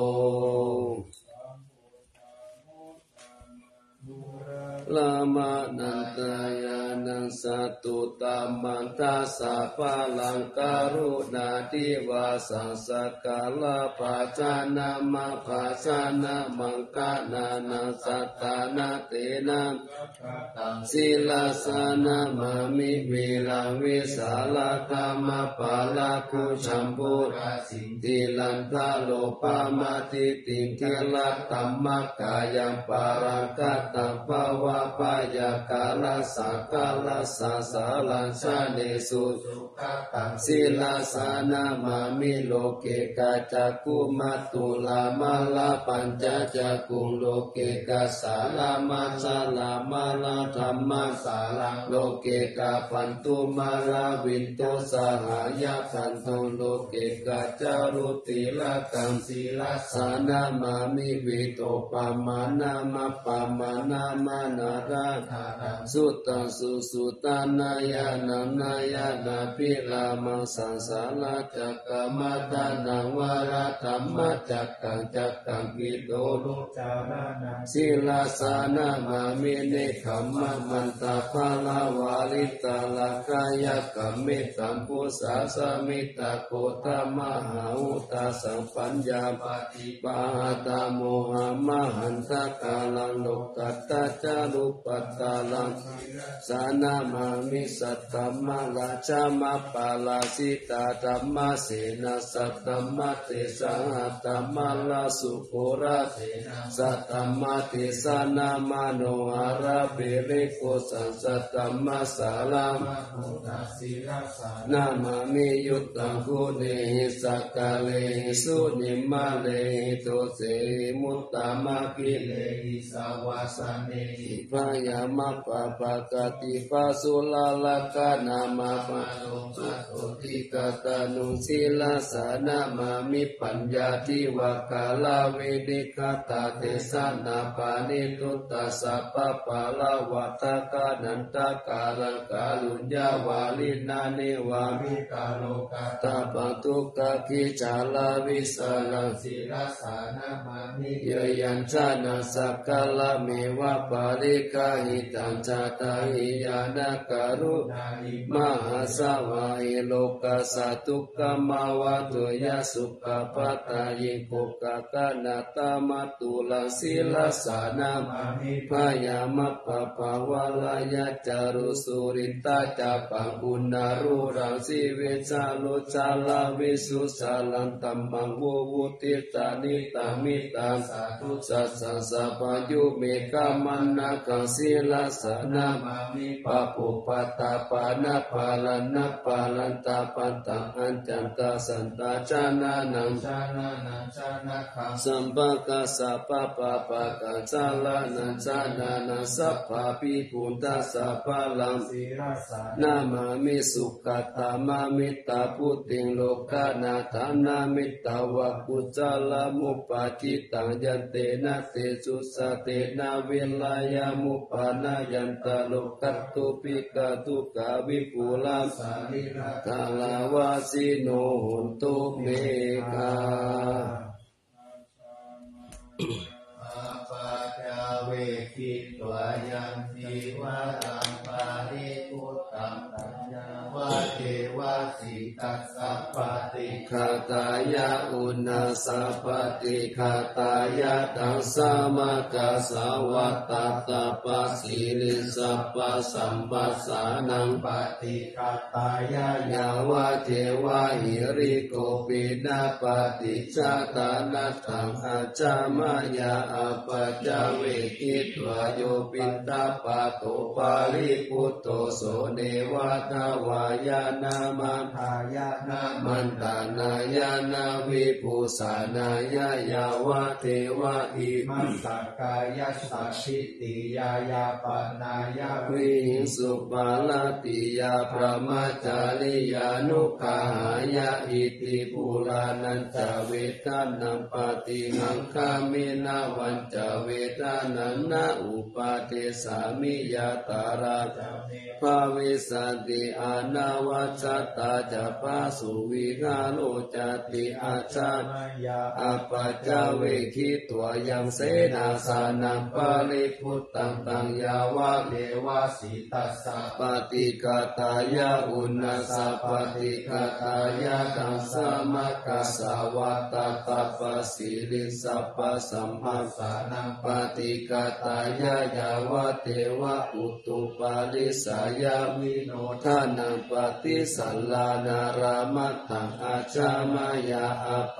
ลามานันตายานังสัตตุตามันตาสาปาลังการุณาทิวาสังสกาลาปาจานามาปาจานามังกานานังสัตตานาเตนะศิลาสานามามิวิลังวิสาลกามปาลาคุชัมปุราสิติลันทาโลปามาติติงเทละตัมมะกายังปารังกัตตังภาวะปายากาลสักกาาลาสาสาลังชาเนสุศีลาสานามามิโลเกกาจักกุมัตตุลามาลาปัญจจักกุโลเกกาสาลามาสาลามาลาธรรมสาลังโลเกกาปันตุมาลาวินโตสหายาคันโตโลเกกาจารุติละกังศีลาสานามามิวิโตปามานามาปามานามานาราธาสุตตสุสุตานายานันนายานาพิลามังสังสาราจักกามาตานังวาราธรรมจักกังจักกังกิโตโลจารานังศีลาสานามามิเนขัมมะมันตาภาลาวาลิตาลากายกัมมิตัมปุสาสมิตาโคตมหาอุตาสังปัญญาปฏิปาตาโมหะมหันตกาลังโลกัตตาจารุปัตตาลังสานามามิสัตตมะราชามะปาลาสิตาธัมมะเสนาสัตตมะเตสังหัตตมะลาสุโภระเถนะสัตตมะเตสานามโนหาราเปเรโกสังสัตตมะสาลามะโหตัสสิรัสสานามามิยุตตังกุเนหิสักกะเลหิสุนิมะเลหิโตเสหิมุตตามะกิเลหิสาวาสเนหิพยามะปะปะกติปัสสุลาลกานามาปะโลมาโตติกตานุศีลาสานามามิปัญญาทิวกาลาเวดิกตาเทสนาปานิทุตตสัพพะปะละวัตกานันตกาลังกาลุญญาวาลินานิวามิกาโลกาตาปัตุกะกิจาลาวิสาลังศีลาสานามามิเยยัญชนะสักกะละเมวะปาริกาหิตัญจตาหิยานะการุณานิมหาสวะหิโลกัสสะทุกขมาวะตุยะสุขปัตตายิโกกะกะนาตามัตตุลังศีลาสานามามิพยามะปะปะวะลายะจารุสุริตาจาปังกุณารุรังสิเวชาโลจาลาวิสุสาลันตัมมังโววุติตานิตามิตังสาธุสัสสะสัพพยุเมกามันนากังศีลาสานามามิปะปุปตาปานาปาลันนาปาลันตาปันตังอัญจันตาสันตาจานานังจานานังจานาคังสัมปะกะสัพพะปะปะกะจาลานังจานานังสัพพะปิปุตตะสัพพะลังศีลาสานามามิสุขตามามิตาพุติงโลกานาธานามิตาวะกุจาลามุปาจิตังยันเตนะเตสุสะเตนะเวลายามุปานายันตาโลกัตตุปิกาตุกาวิปุลาสาลิรากาลาวาสิโนโหนตุเมฆาอาปาจาเวคิตวายันติวารังปาริปุตตังตัญญาวะเทวะสิตัสสัพพติคาตายะอุณาสัพพติคาตายะตังสามะกาสาวัตตาตาปัสสิริสัพพสัมปัสสานังปฏิคาตายะยาวะเทวะหิริโกปินาปฏิจาตานัตถังอาจามายาอาปัจจเวคิตวาโยปินตาปะโตปาริปุตโตโสเนวะทาวายานามันทายานามันตานายานาวิปุสานายายาวะเทวะอิมัสสกายะสัชชิติยายาปานายาวิหิสุปาลติยาพระมาจาริยานุขหายะอิติปุรานันจเวทานังปฏิหังคามินาวันจเวทานันนาอุปาเทสามิยาตาราภาเวสันติอานาวัจตาจะปาสุวิหาโลจติอาจารยาอปัจจเวคิตัวยังเสนาสานังปาริพุตตังตังยาวะเมวะสิตัสสะปฏิกาตายะอุณาสปฏิกาตายะตังสามะกัสสาวัตตาตาปัสสิริสัพพสัมภัสสานังปฏิกาตายะยาวะเทวะอุตุปาริสายาวิโนทานังปฏิสัลลานารามัตถังอาจามายาอปัจจ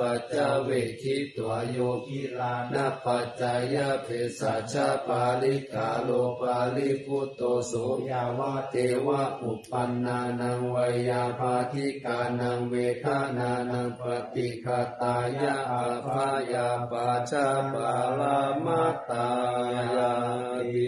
เวคิตัวโยกิลานาปัจจายเภสัชาปาลิกาโลปาลิพุตโตโสยาวะเทวะอุปปันนานังไวยาภาธิกานังเวทานานังปฏิฆาตายะอาภายาปาชาปาลามาตายาติ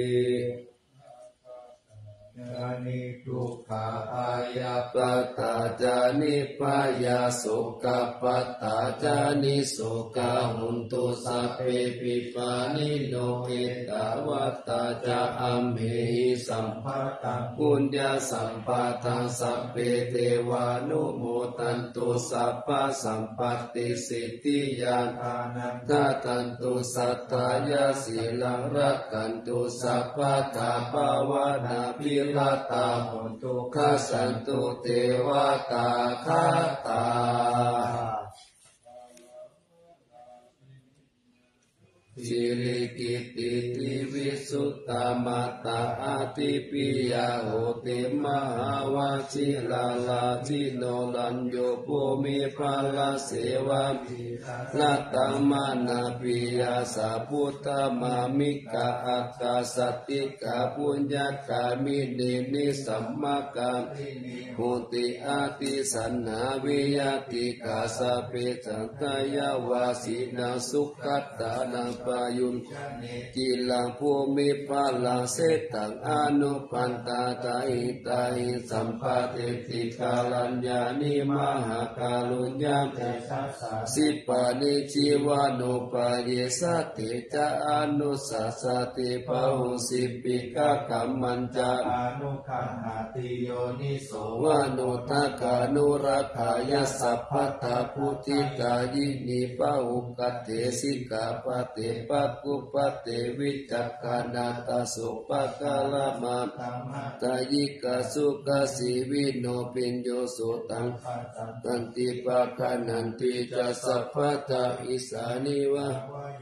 จานิทุกขาพายาปตาจานิพายาสุขปตาจานิสุขหุนตุสัพเพปิปานิโนเกตาวัตตาจาอัมเหหิสัมภะตังปุญญาสัมปะทังสัพเพเทวานุโมทันตุสัพพะสัมปัตติสิทธิยาทานังทัตันตุสัทธายาสีลังรักขันตุสัพพะทาภาวนาภิรตาโหตุขัสสันตุเทวตาคาตาสิริกิติติวิสุตตมัตตาอาติปิยาโหติมหาวาชิลาลาจิโนลัญโยภูมิภาลเสวะนัตตังมานาปิยาสาพุทธมามิกาอักาสติกาปุญญากามินินิสัมมากัมมุติอาติสันนาวิยติกาสะเปจันตยาวาสินาสุขัตตานังปายุนกิลังภูมิภาลังเสตังอนุปันตาตาอิตาอิสัมภาเตติกาลัญญานิมหากาลุญญาเตสิปานิจิวานุปาเยสติจาอนุสัสสติภาหุสิปิกะกัมมันจาอนุขันหาติโยนิโสวานุทักานุรักขายสัพพตาพุทธิกายินิปะอุกเตสิกาปเตปักกุปเตวิจักขานาตสุปะกาลมาตายิกาสุกสีวิโนปิญโยสุตังตันติปะคานันติจัสสัพพตาอิสานิวะ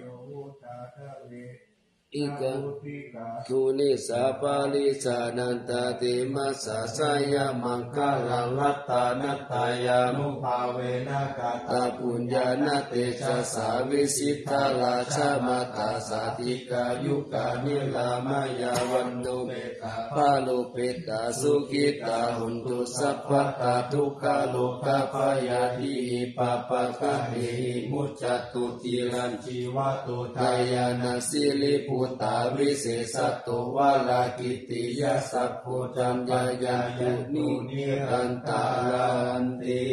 อิกังทุนิสาปาลิสานันตติมัสสะสายามังคลังรัตตานัตตายานุภาเวนะกาตาปุญญาณเตชะสาวิสิทธาราชามาตาสาธิกายุกานิลามายาวันโนเมตาปาโลเปตาสุขิตาหุนตุสัพพะตาทุกขาโลกาภายาทิปะปะกะเหมุจจตุติรันจีวะตุทายานาสิลิปุตตาวิเศษตุวาลากิติยาสัพพุจัญญายายุนินิรันตาลันติ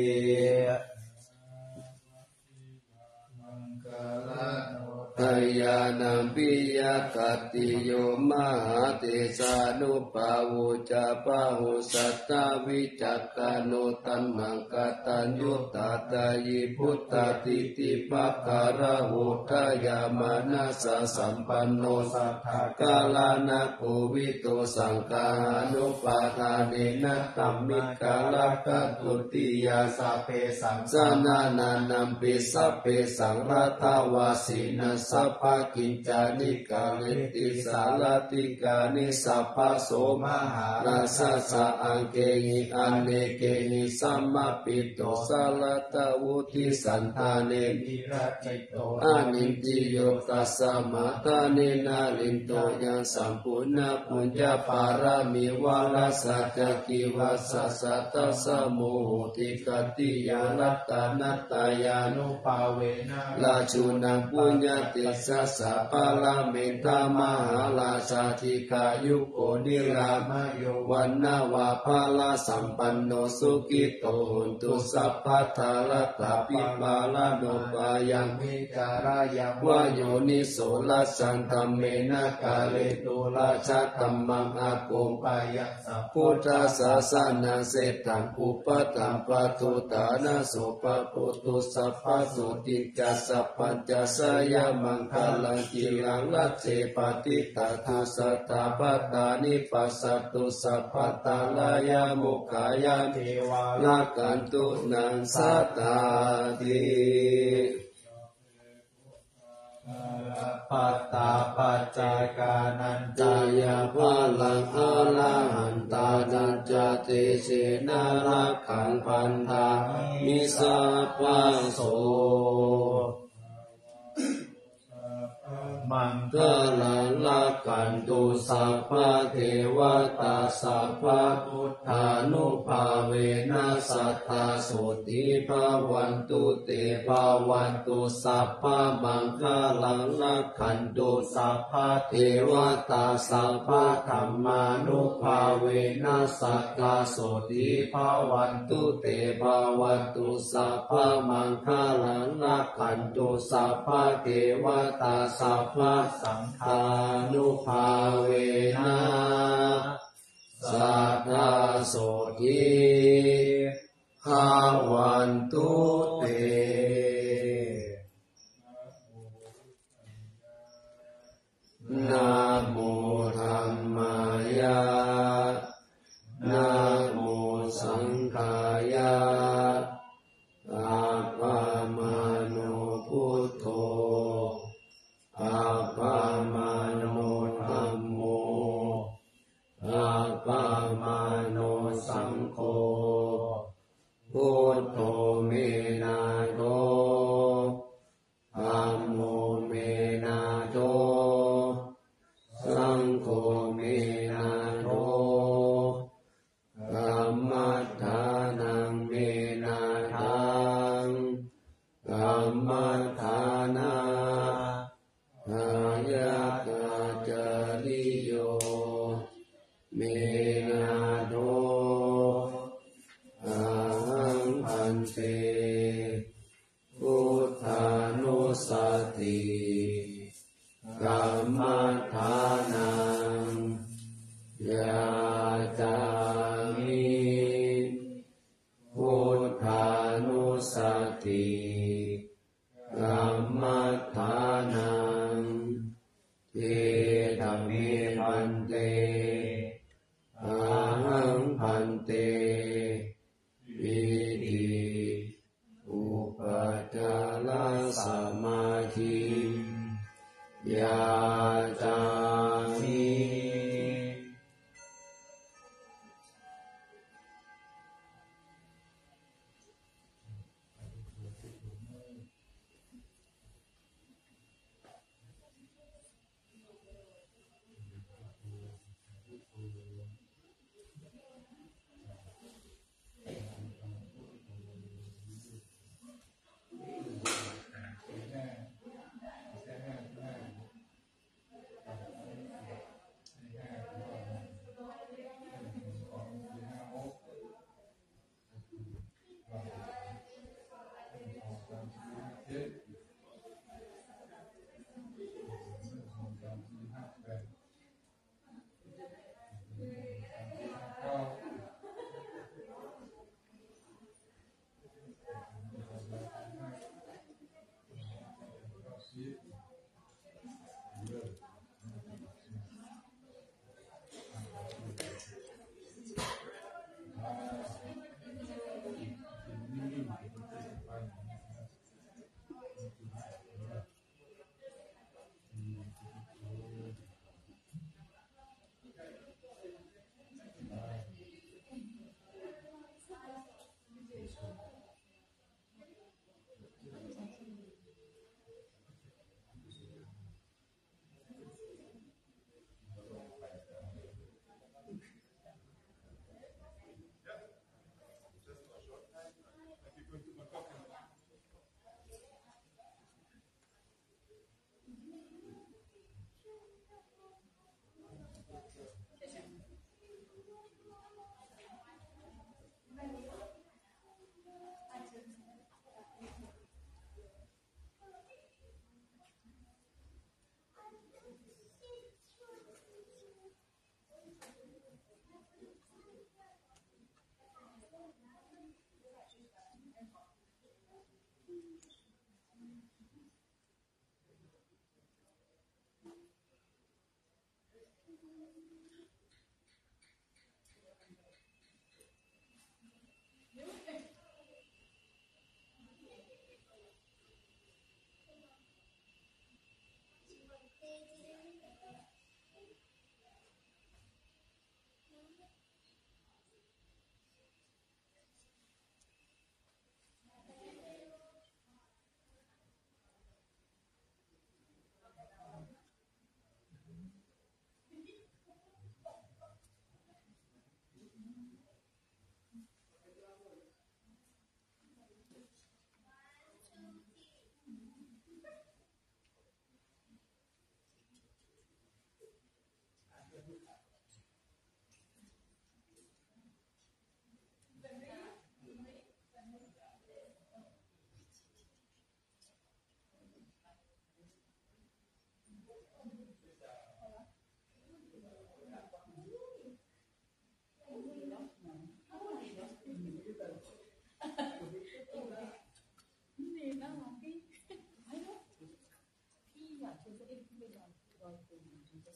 ทายานัมปิยกติโยมหาเตสานุปาวุจาปะหุสัตตวิจักขโนตัมมังกตัญญูตตายิพุทธติติภะการะหุทายามานัสสะสัมปันโนสัทธกาลานะโควิโตสังฆานุปาทาเนนะตัมมิกาลกัตตุติยาสัพเพสังสานานานัมปิสัพเพสังรัตวาสินะสัพพะกิจจานิกาลิติสาลติกานิสัพพะโสมหาราสสะอังเกหิอันเนเกหิสัมมาปิโตสาลตะวุติสันธาเนมิราจิโตอานิติโยตัสสะมาตาเนนาลินโตยังสัมปุณณปุญญาภารามิวาลสัจจกิวัสสะสัตตะสมุโหติกติยารัตตานัตตายานุภาเวนะลาชุนังปุญญาติสัสสะปาลาเมตตามหาลาชาธิกายุโกนิรามโยวันนาวาภาลาสัมปันโนสุกิโตหุนตุสัพพะทาลตาปิปาลาโนปายังมิการายังวโยนิโสลัสสันธรรมเมนะกาเลตุลาชะธัมมังอาโกมปายัสสะพุทธศาสนาเสตังอุปตัมปะตุตานะโสปะปุตุสัพพะสุติจัสสะปัญจสยามังคลังกิลังลัตเสปฏิตาตุสัตตาปัตตานิปัสสตุสัพพตาลายามุขายาเทวาลากันตุนังสัตตาติปัตตาปัจจายกานันจายาภาลังอาลาหันตานันจเตติเสนารักขังพันธามิสัพพะโสมังคลังลักขันตุสัพพะเทวตาสัพพะพุทธานุภาเวนัสสัทธาโสติภาวันตุเตภาวันตุสัพพะมังคลังลักขันตุสัพพะเทวตาสัพพะธัมมานุภาเวนัสสัทธาโสติภาวันตุเตภาวันตุสัพพะมังคลังลักขันตุสัพพะเทวตาสัพพะสังฆานุภาเวนะสัทธาโสติภาวันตุเตนะโมธัมมายะนะโมสังฆายะอะปะมาโนพุทโธอะปะมาโนธัมโมอะปะมาโนสังโฆพุทโธเมนะโตธัมโมเมนะโตสังโฆเมนะโตธัมมัฏฐานังเมนะทังธัมมัฏฐานาอายะกาจาริโยเมนะโตอะหังพันเตพุทธานุสติกัมมัฏฐานังยาจามิพุทธานุสติกัมมัฏฐานังเทธเมพันเตอะหังพันเตวิธิอุปจารสมาธิยาจามิ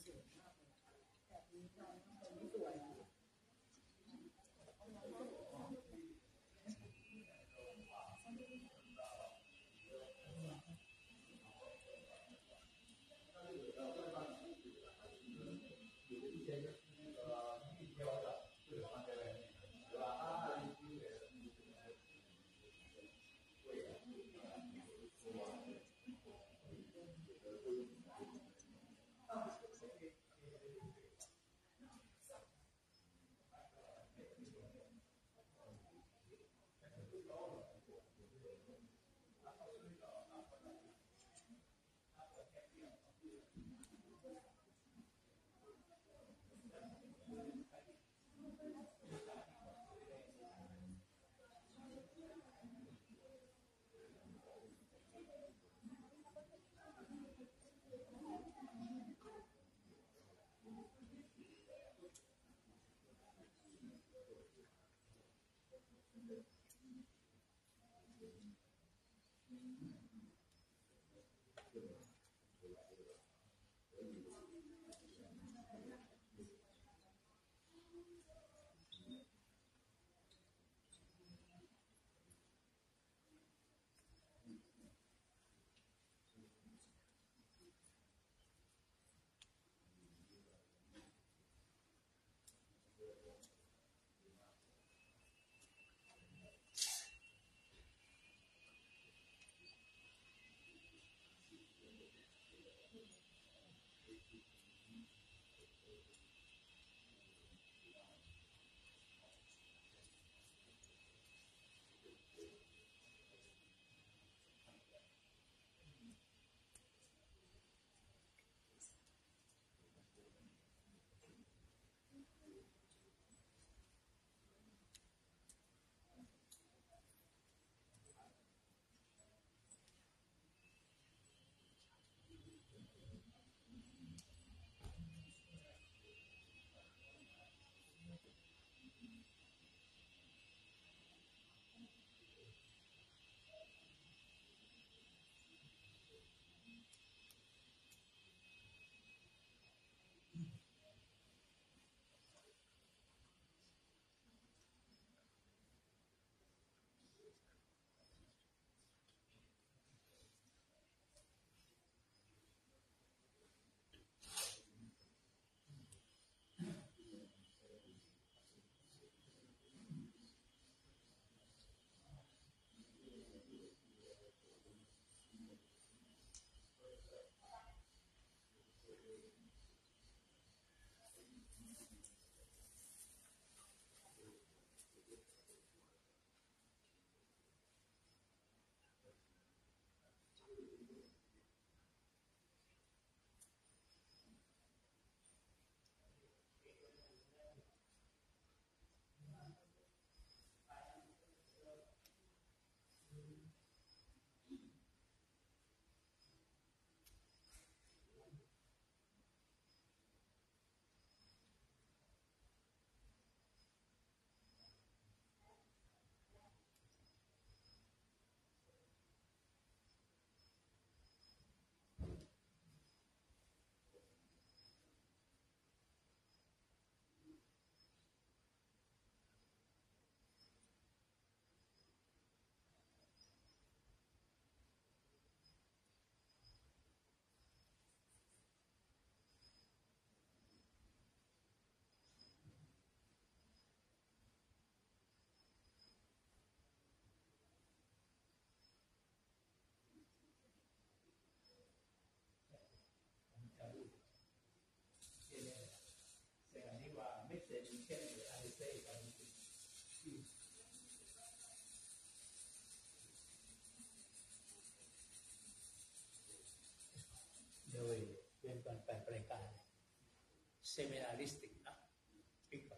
โดยเป็นการแปลรายการเซมินาริสติกนะปิกก่อน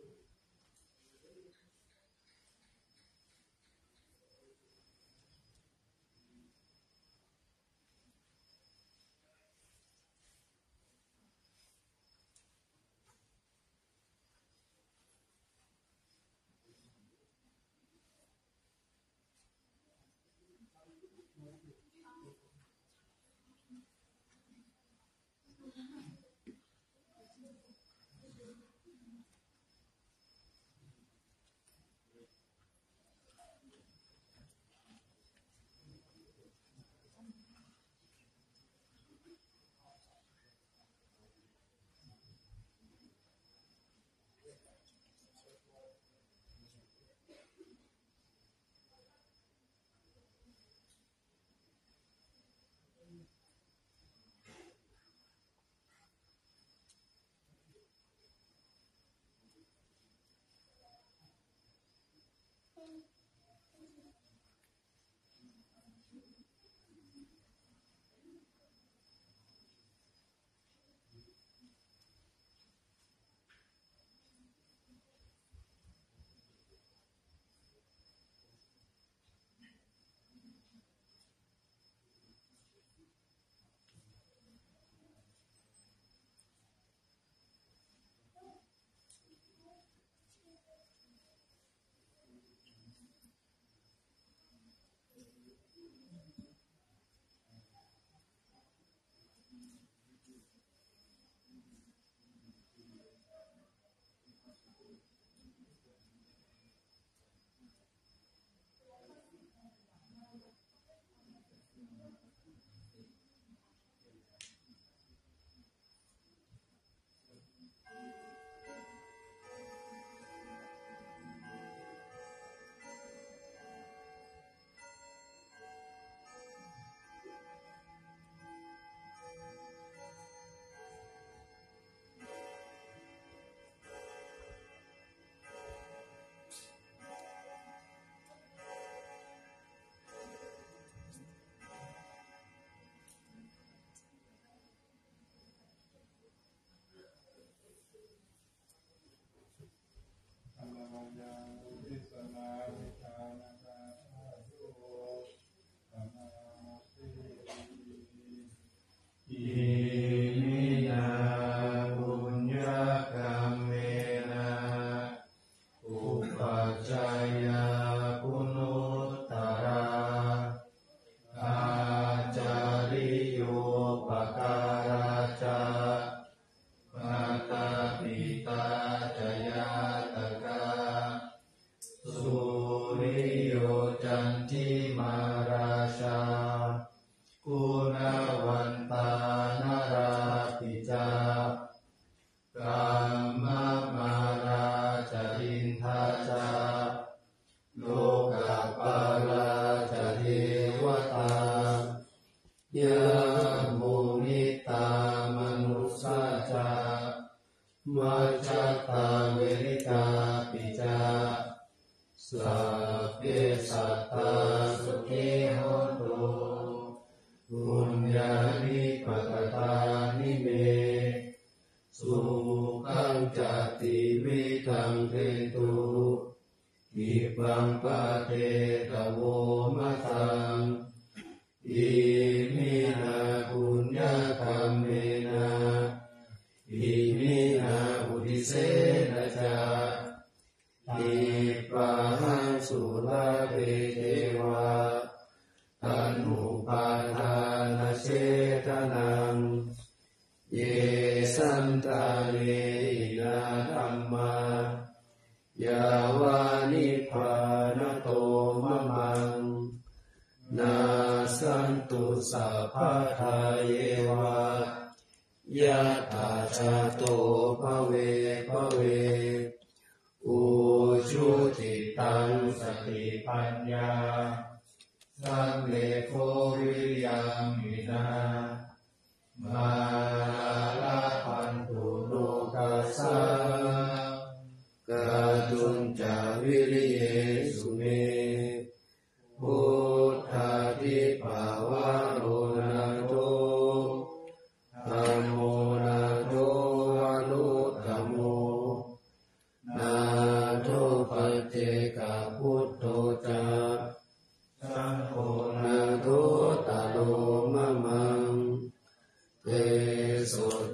นะ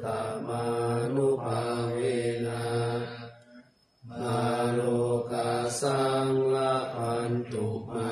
ตมานุภาเวนะมาโลกาสังละพันตุมา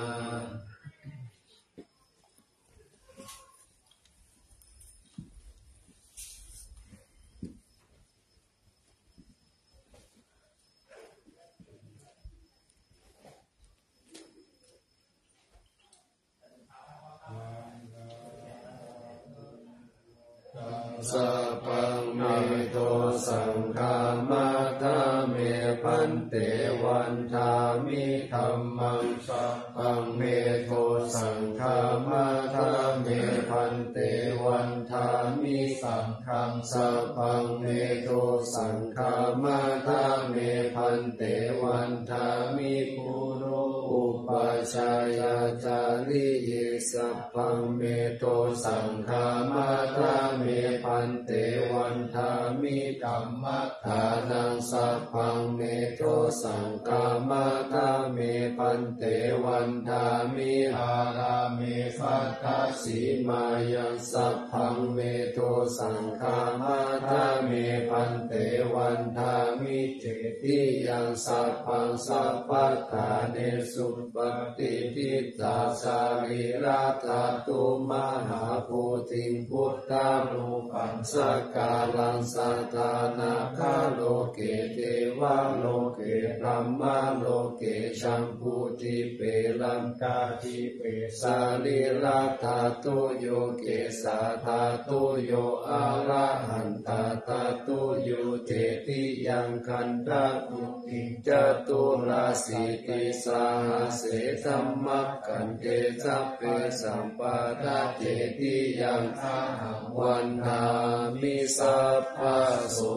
สัพพังเมโตสังฆามาทาเมพันเตวันทามิธัมมังสัพพังเมโตสังฆามาทาเมพันเตวันทามิสังฆังสัพพังเมโตสังฆามาทาเมพันเตวันทามิปุโรอุปัชฌายาจาริเยสัพพังเมโตสังฆามาทาเมพันเตวันทามิกัมมัฏฐานังสัพพังเมโตสังฆามาทาเมพันเตวันทามิอาราเมสัทธสีมายังสัพพังเมโตสังฆามาทาเมพันเตวันทามิเจติยังสัพพังสัพพทาเนสุปฏิทิตาสาริราธาตุมหาภูติพุทธารูปังสักกาลังสัตตานาคาโลเกเทวะโลเกพรหมโลเกชัมพูติเปลังกาทิเปสาริราธาตุโยเกสาธาตุโยอะระหันตาธาตุโยเจติยังคันธตุติจตุราสิติสาหเสสัมมัคคันเตสัพเพสัมปะทะเจติยังอาหังวันทามิสัพพะโส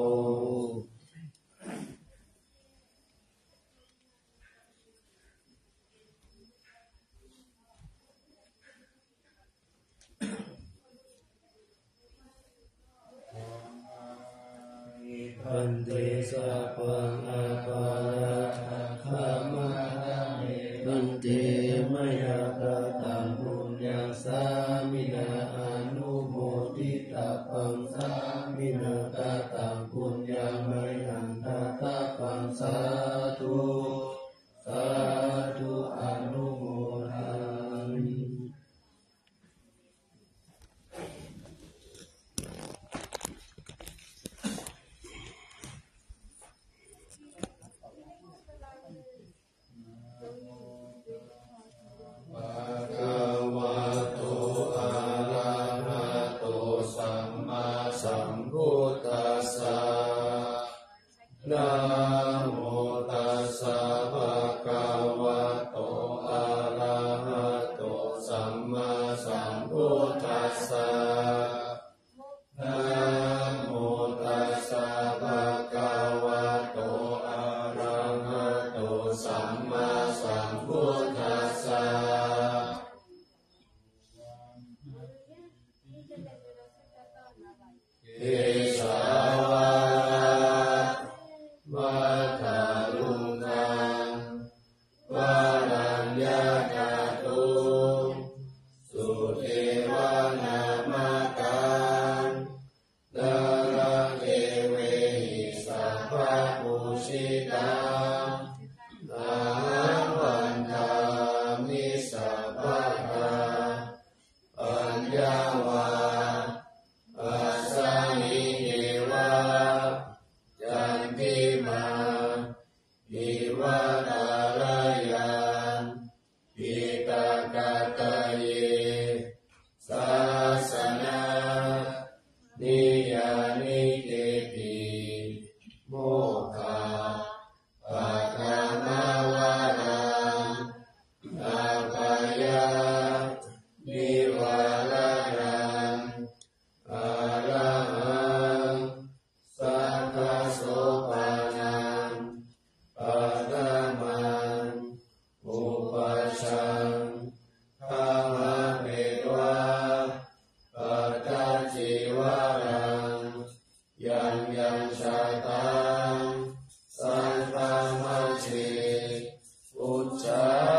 พันเตสัพพังอาภาราธรรมะพันเตมยาตตังปุญญาสามินาอนุโมทิตาปังสามินาตตังปุญญามยังตตาปังสาธุสาธุอนุโมทามินะโมตัสสะภะคะวะโตอะระหะโตสัมมาสัมพุทธัสสะนะโมตัสสะภะคะวะโตอะระหะโตสัมมาสัมพุทธัสสะเอสาวะวัฏฏาลุกังวารัญญาตาตุสุเทวนามาตังดาราเอเวหิสัพพะปุชิตังอาวันทามิสัพพะทาปัญญาวาปัสสานิเยวะจันติมาอิวะตารายังปิตากาตะเยสาสนานิยานิเกติโมฆะปัฏฐามาวารังอาภายานิวารังอาระหังสัทธโสปานังปัฏฐามังอุปัชฌังธรรมะเมตวะปัฏฐาจิวารังยังยังชาตังสันตมัชฌิอุจจา